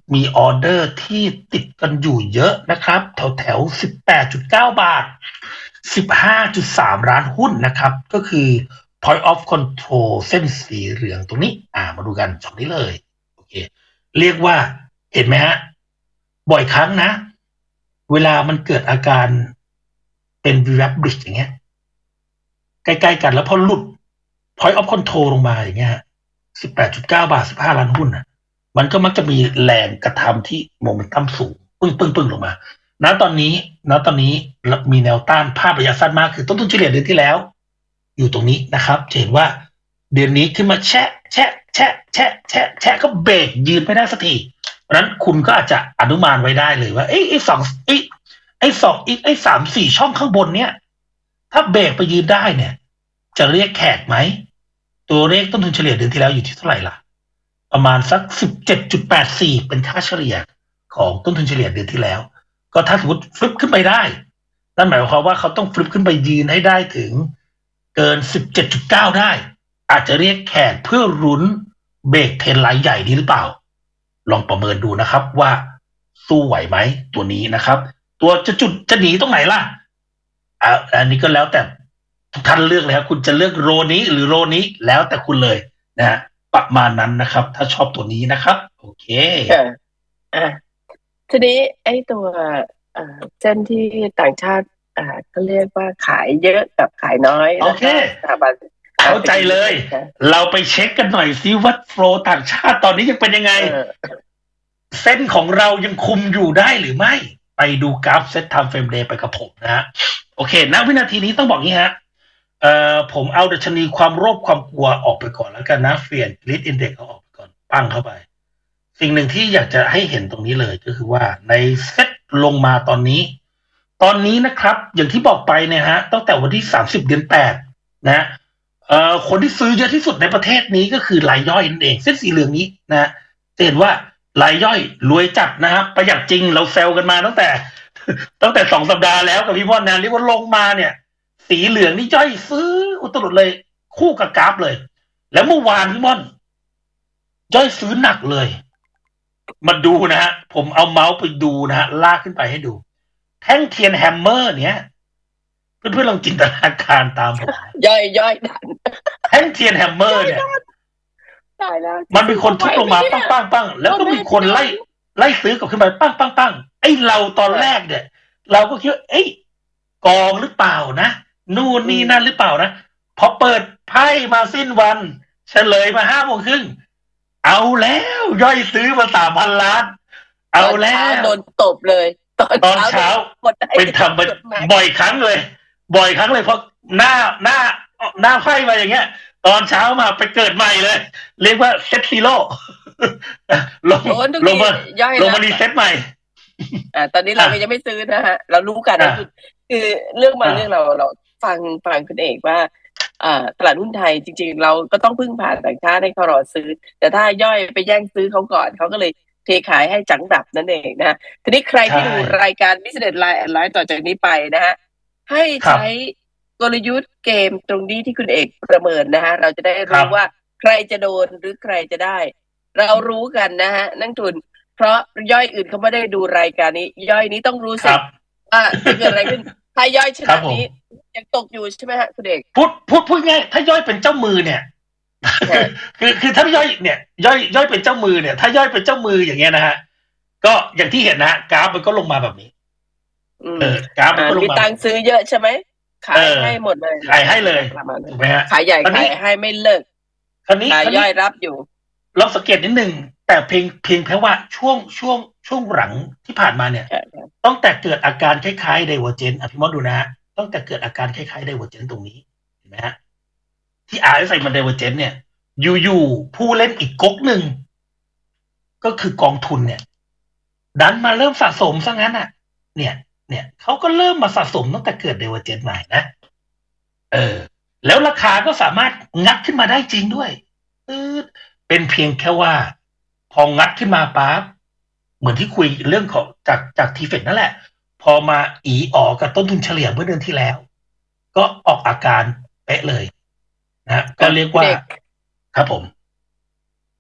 [SPEAKER 2] มีออเดอร์ที่ติดกันอยู่เยอะนะครับแถวแถว สิบแปดจุดเก้า บาท สิบห้าจุดสาม ล้านหุ้นนะครับก็คือ point of control เส้นสีเหลืองตรงนี้อ่ามาดูกันฝั่งนี้เลยโอเคเรียกว่าเห็นไหมฮะบ่อยครั้งนะเวลามันเกิดอาการเป็น Web Bridge อย่างเงี้ยใกล้ๆกันแล้วพอหลุด point of control ลงมาอย่างเงี้ย สิบแปดจุดเก้า บาทสิบห้าล้านหุ้นน่ะมันก็มักจะมีแรงกระทำที่โมเมนตัมสูงปึ้งปึ้งปึ้งลงมาณตอนนี้ณตอนนี้มีแนวต้านภาพระยะสั้นมากคือต้นทุนเฉลี่ยเดือนที่แล้วอยู่ตรงนี้นะครับเห็นว่าเดือนนี้ขึ้นมาแชะแชะแชะแชะแชะแชะก็เบรกยืนไม่ได้สักทีเพราะนั้นคุณก็อาจจะอนุมานไว้ได้เลยว่าเอ้ยไอ้สองไอ้ไอ้สองไอ้สามสี่ช่องข้างบนเนี้ยถ้าเบรกไปยืนได้เนี่ยจะเรียกแขกไหมตัวเลขต้นทุนเฉลี่ยเดือนที่แล้วอยู่ที่เท่าไหร่ล่ะประมาณสัก สิบเจ็ดจุดแปดสี่ เป็นค่าเฉลี่ยของต้นทุนเฉลี่ยเดือนที่แล้วก็ถ้าสมมติฟลิปขึ้นไปได้นั่นหมายความว่าเขาต้องฟลิปขึ้นไปยืนให้ได้ถึงเกิน สิบเจ็ดจุดเก้า ได้อาจจะเรียกแขกเพื่อลุ้นเบรกเทรนไลน์ใหญ่นี้หรือเปล่าลองประเมินดูนะครับว่าสู้ไหวไหมตัวนี้นะครับตัวจะจุดจะหนีตรงไหนล่ะอ่าอันนี้ก็แล้วแต่ทุกท่านเลือกเลยครับคุณจะเลือกโรนี้หรือโรนี้แล้วแต่คุณเลยนะฮะประมาณนั้นนะครับถ้าชอบตัวนี้นะครับโอเค
[SPEAKER 1] อ่าทีนี้ไอ้ตัวอ่าเส้นที่ต่างชาติอ่าก็เรียกว่าขายเยอะกับขายน้อย
[SPEAKER 2] โอเคเข้าใจเลยเราไปเช็คกันหน่อยซิว่าโฟลต่างชาติตอนนี้ยังเป็นยังไงเส้นของเรายังคุมอยู่ได้หรือไม่ไปดูกราฟเซตไทม์เฟรมเดย์ไปกับผมนะฮะโอเคณวินาทีนี้ต้องบอกงี้ฮะเอ่อผมเอาดัชนีความโลภความกลัวออกไปก่อนแล้วกันนะเฟียนลิดอินเด็กซ์เอาออกไปก่อนปั้งเข้าไปสิ่งหนึ่งที่อยากจะให้เห็นตรงนี้เลยก็คือว่าในเซตลงมาตอนนี้ตอนนี้นะครับอย่างที่บอกไปเนี่ยฮะตั้งแต่วันที่สามสิบเดือนแปดนะเอ่อคนที่ซื้อเยอะที่สุดในประเทศนี้ก็คือรายย่อยนั่นเองเส้นสีเหลืองนี้นะจะเห็นว่ารายย่อยรวยจัดนะครับประหยัดจริงเราแซวกันมาตั้งแต่ตั้งแต่สองสัปดาห์แล้วกับพี่ม่อนนะเรียกว่าลงมาเนี่ยสีเหลืองนี่ย่อยซื้ออุตรุดเลยคู่กับกราฟเลยแล้วเมื่อวานพี่ม่อนย่อยซื้อหนักเลยมาดูนะฮะผมเอาเมาส์ไปดูนะฮะลากขึ้นไปให้ดูแท่งเทียนแฮมเมอร์เนี่ยเพื่อนๆลองจินตนาการตามผม
[SPEAKER 1] ย่อยย่อยดัน
[SPEAKER 2] แท่งเทียนแฮมเมอร์เนี่ยมันมีคนทุบลงมาปั้งปั้งปั้งแล้วก็มีคนไล่ไล่ซื้อกลับขึ้นไปปั้งปั้งปั้งไอ้เราตอนแรกเนี่ยเราก็คิดว่าเอ้ยกองหรือเปล่านะนู่นนี่นั่นหรือเปล่านะพอเปิดไพ่มาสิ้นวันเฉลยมาห้าโมงครึ่งเอาแล้วย่อยซื้อมาสามพันล้านเอาแล้ว
[SPEAKER 1] โดนตบเลย
[SPEAKER 2] ตอนเช้าเป็นทำบ่อยครั้งเลยบ่อยครั้งเลยเพราะหน้าหน้าหน้าไพ่มาอย่างเงี้ยตอนเช้ามาไปเกิดใหม่เลยเรียกว่าเซตซีโร่ลงลงมาลงมาดีเซตใหม่
[SPEAKER 1] อ่าตอนนี้เรายังไม่ซื้อนะฮะเรารู้กันนะคือเรื่องบางเรื่องเราเราฟังฟังคุณเอกว่าอ่าตลาดหุ้นไทยจริงๆเราก็ต้องพึ่งพาต่างชาติให้เขารอซื้อแต่ถ้าย่อยไปแย่งซื้อเขาก่อนเขาก็เลยเทขายให้จังดับนั่นเองนะทีนี้ใครที่ดูรายการ Business Line ไลฟ์ต่อจากนี้ไปนะฮะให้ใช้กลยุทธ์เกมตรงนี้ที่คุณเอกประเมินนะฮะเราจะได้รู้ว่าใครจะโดนหรือใครจะได้เรารู้กันนะฮะนักทุนเพราะย่อยอื่นเขาไม่ได้ดูรายการนี้ย่อยนี้ต้องรู้สิว่าจะเกิดอะไรขึ้นถ้าย่อยชนะนี้ยังตกอยู่ใช่ไหมฮะคุณเอก
[SPEAKER 2] พูดพูดพูดง่ายถ้าย่อยเป็นเจ้ามือเนี่ยคือคือถ้าย่อยเนี่ยย่อยย่อยเป็นเจ้ามือเนี่ยถ้าย่อยเป็นเจ้ามืออย่างเงี้ยนะฮะก็อย่างที่เห็นนะกราฟมันก็ลงมาแบบนี้
[SPEAKER 1] เออกราฟมันก็ลงมามีตังซื้อเยอะใช่ไหมขายให้หมดเลย
[SPEAKER 2] ขายให้เลยถูกไหมฮะ
[SPEAKER 1] ขายใหญ่ขายให้ไม่เลิก
[SPEAKER 2] คราวนี้
[SPEAKER 1] ขายย่อยรับอยู่
[SPEAKER 2] ลองสังเกตนิดนึงแต่เพียงเพียงแค่ว่าช่วงช่วงช่วงหลังที่ผ่านมาเนี่ยต้องแต่เกิดอาการคล้ายๆไดเวอร์เจนต์อภิมอดดูนะฮะต้องแต่เกิดอาการคล้ายๆไดเวอร์เจนต์ตรงนี้เห็นไหมฮะที่ อาร์ เอส ไอ มันไดเวอร์เจนต์เนี่ยอยู่ๆผู้เล่นอีกก๊กหนึ่งก็คือกองทุนเนี่ยดันมาเริ่มสะสมซะงั้นอ่ะเนี่ยเนี่ยเขาก็เริ่มมาสะสมตั้งแต่เกิดไดเวอร์เจนต์ใหม่นะเออแล้วราคาก็สามารถงัดขึ้นมาได้จริงด้วยเออเป็นเพียงแค่ว่าพองัดขึ้นมาปั๊บเหมือนที่คุยเรื่องของจากจากทีเฟกนั่นแหละพอมาอีออกกับต้นทุนเฉลี่ยเมื่อเดือนที่แล้วก็ออกอาการเป๊ะเลยนะก็เรียกว่าครับผม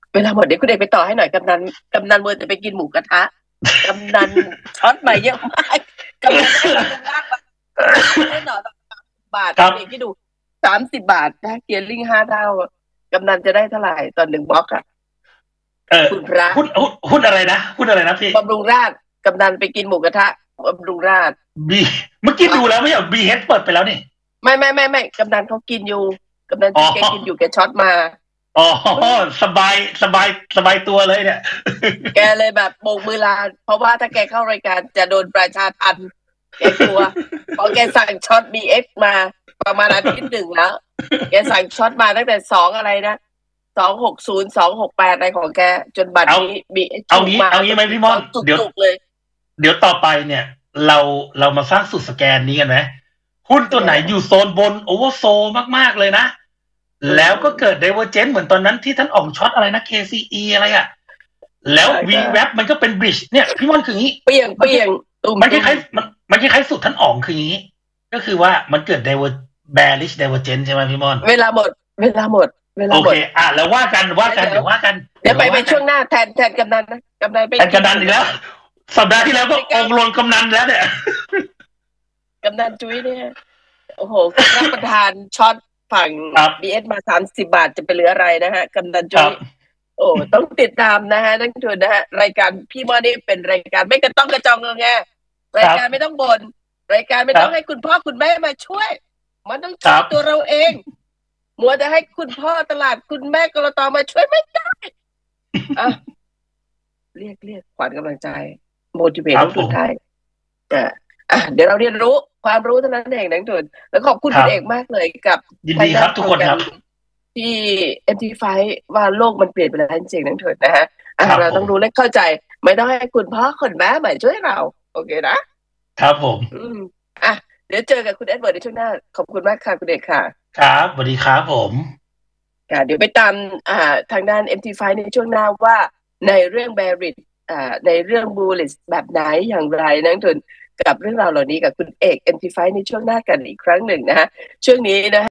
[SPEAKER 1] เวลาหมดเดี๋ยวคุณเอกไปต่อให้หน่อยกำนันกำนันเมื่อจะไปกินหมูกระทะกำนันช็อตมาเยอะมากกำนันได้กำนันมากแน่นอนบาทเองที่ดูสามสิบบาทนะเกียร์ลิงห้าเท่ากำนันจะได้เท่าไหร่ตอนหนึ่งบล็อกอ่ะ
[SPEAKER 2] เออคุณพระหุ้นหุ้นอะไรนะหุ้นอะไรนะพี่
[SPEAKER 1] บำรุงราษฎร์กำนันไปกินหมูกระทะบำรุงราษฎร์
[SPEAKER 2] บีเมื่อกี้ดูแล้วไม่ใช่บีเฮดเปิดไปแล้วนี่
[SPEAKER 1] ไม่ไม่ไม่ไม่กำนันเขากินอยู่กำนันแกกินอยู่แกช็อตมา
[SPEAKER 2] อ๋อสบายสบายสบายตัวเลยเนี่ย
[SPEAKER 1] แกเลยแบบโบกมือลาเพราะว่าถ้าแกเข้ารายการจะโดนประชาทัณฑ์แกกลัวพอแกสั่งช็อต บี เอ็กซ์ มาประมาณอาทิตย์หนึ่งแล้วแกสั่งช็อตมาตั้งแต่สองอะไรนะสองหกศูนย์สองหกแปดอะไรของแกจนบัดนี้ บี เอ็กซ์
[SPEAKER 2] เอางี้เอางี้ไหมพี่ม่อนเดี๋ยวเลยเดี๋ยวต่อไปเนี่ยเราเรามาสร้างสูตรสแกนนี้กันไหมหุ้นตัวไหนอยู่โซนบนโอเวอร์โซมากๆเลยนะแล้วก็เกิดไดเวอร์เจนต์เหมือนตอนนั้นที่ท่านออกช็อตอะไรนะ เค ซี อี อะไรอ่ะแล้ววีแวบมันก็เป็นบริดจ์เนี่ยพี่ม่อนคืออย่างนี้
[SPEAKER 1] เปียงเปียง
[SPEAKER 2] มันคล้ายๆมันมันคล้ายๆสูตรท่านออกคืออย่างนี้ก็คือว่ามันเกิดไดเวอร์แบริชไดเวอร์เจนต์ใช่ไหมพี่ม่อน
[SPEAKER 1] เวลาหมดเวลาหมดเวลาหมด
[SPEAKER 2] โอเคอ่ะแล้วว่ากันว่ากันเดี๋ยวว่ากัน
[SPEAKER 1] เดี๋ยวไปไปช่วงหน้าแทนแทนกำนันนะกำนันไป
[SPEAKER 2] แทนกำนันอีกแล้วสัปดาห์ที่แล้วก็องค์รวมกำนันแล้วเนี่ย
[SPEAKER 1] กำนันจุ้ยเนี่ยโอ้โหรับประทานช็อตฝั่ง บี เอส มาสามสิบบาทจะเป็นเหลืออะไรนะฮะกำนันจุ้ยโอ้ต้องติดตามนะฮะนักทุนนะฮะรายการพี่มอนี่เป็นรายการไม่กระต้องกระจองงอแงรายการไม่ต้องบ่นรายการไม่ต้องให้คุณพ่อคุณแม่มาช่วยมันต้องช่วยตัวเราเองมัวจะให้คุณพ่อตลาดคุณแม่กรตมาช่วยไม่ได้อ่ะเรียกเรียกขวัญกำลังใจโมดิเวตนักทุนไทยอ่ะเดี๋ยวเราเรียนรู้ความรู้เท่านั้นเองนักทุนแล้วขอบคุณคุณเอกมากเลยกับ
[SPEAKER 2] ยินดีครับทุกคนครับ
[SPEAKER 1] ที่ เอ็ม ที ไฟว์ ว่าโลกมันเปลี่ยนไปแล้วจริงๆนักทุนนะฮะเราต้องรู้และเข้าใจไม่ต้องให้คุณพ่อคุณแม่มาช่วยเราโอเคนะครับ
[SPEAKER 2] ผม
[SPEAKER 1] อืมอ่ะเดี๋ยวเจอกับคุณเอ็ดเวิร์ดในช่วงหน้าขอบคุณมากค่ะคุณเอกค่ะ
[SPEAKER 2] ครับสวัสดีครับผม
[SPEAKER 1] ค่ะเดี๋ยวไปตามอ่าทางด้าน เอ็ม ที ไฟว์ ในช่วงหน้าว่าในเรื่อง bearish อ่าในเรื่อง bullish แบบไหนอย่างไรนักทุนกับเรื่องราวเหล่านี้กับคุณเอก เอ็ม ที ไฟว์ ในช่วงหน้ากันอีกครั้งหนึ่งนะฮะช่วงนี้นะ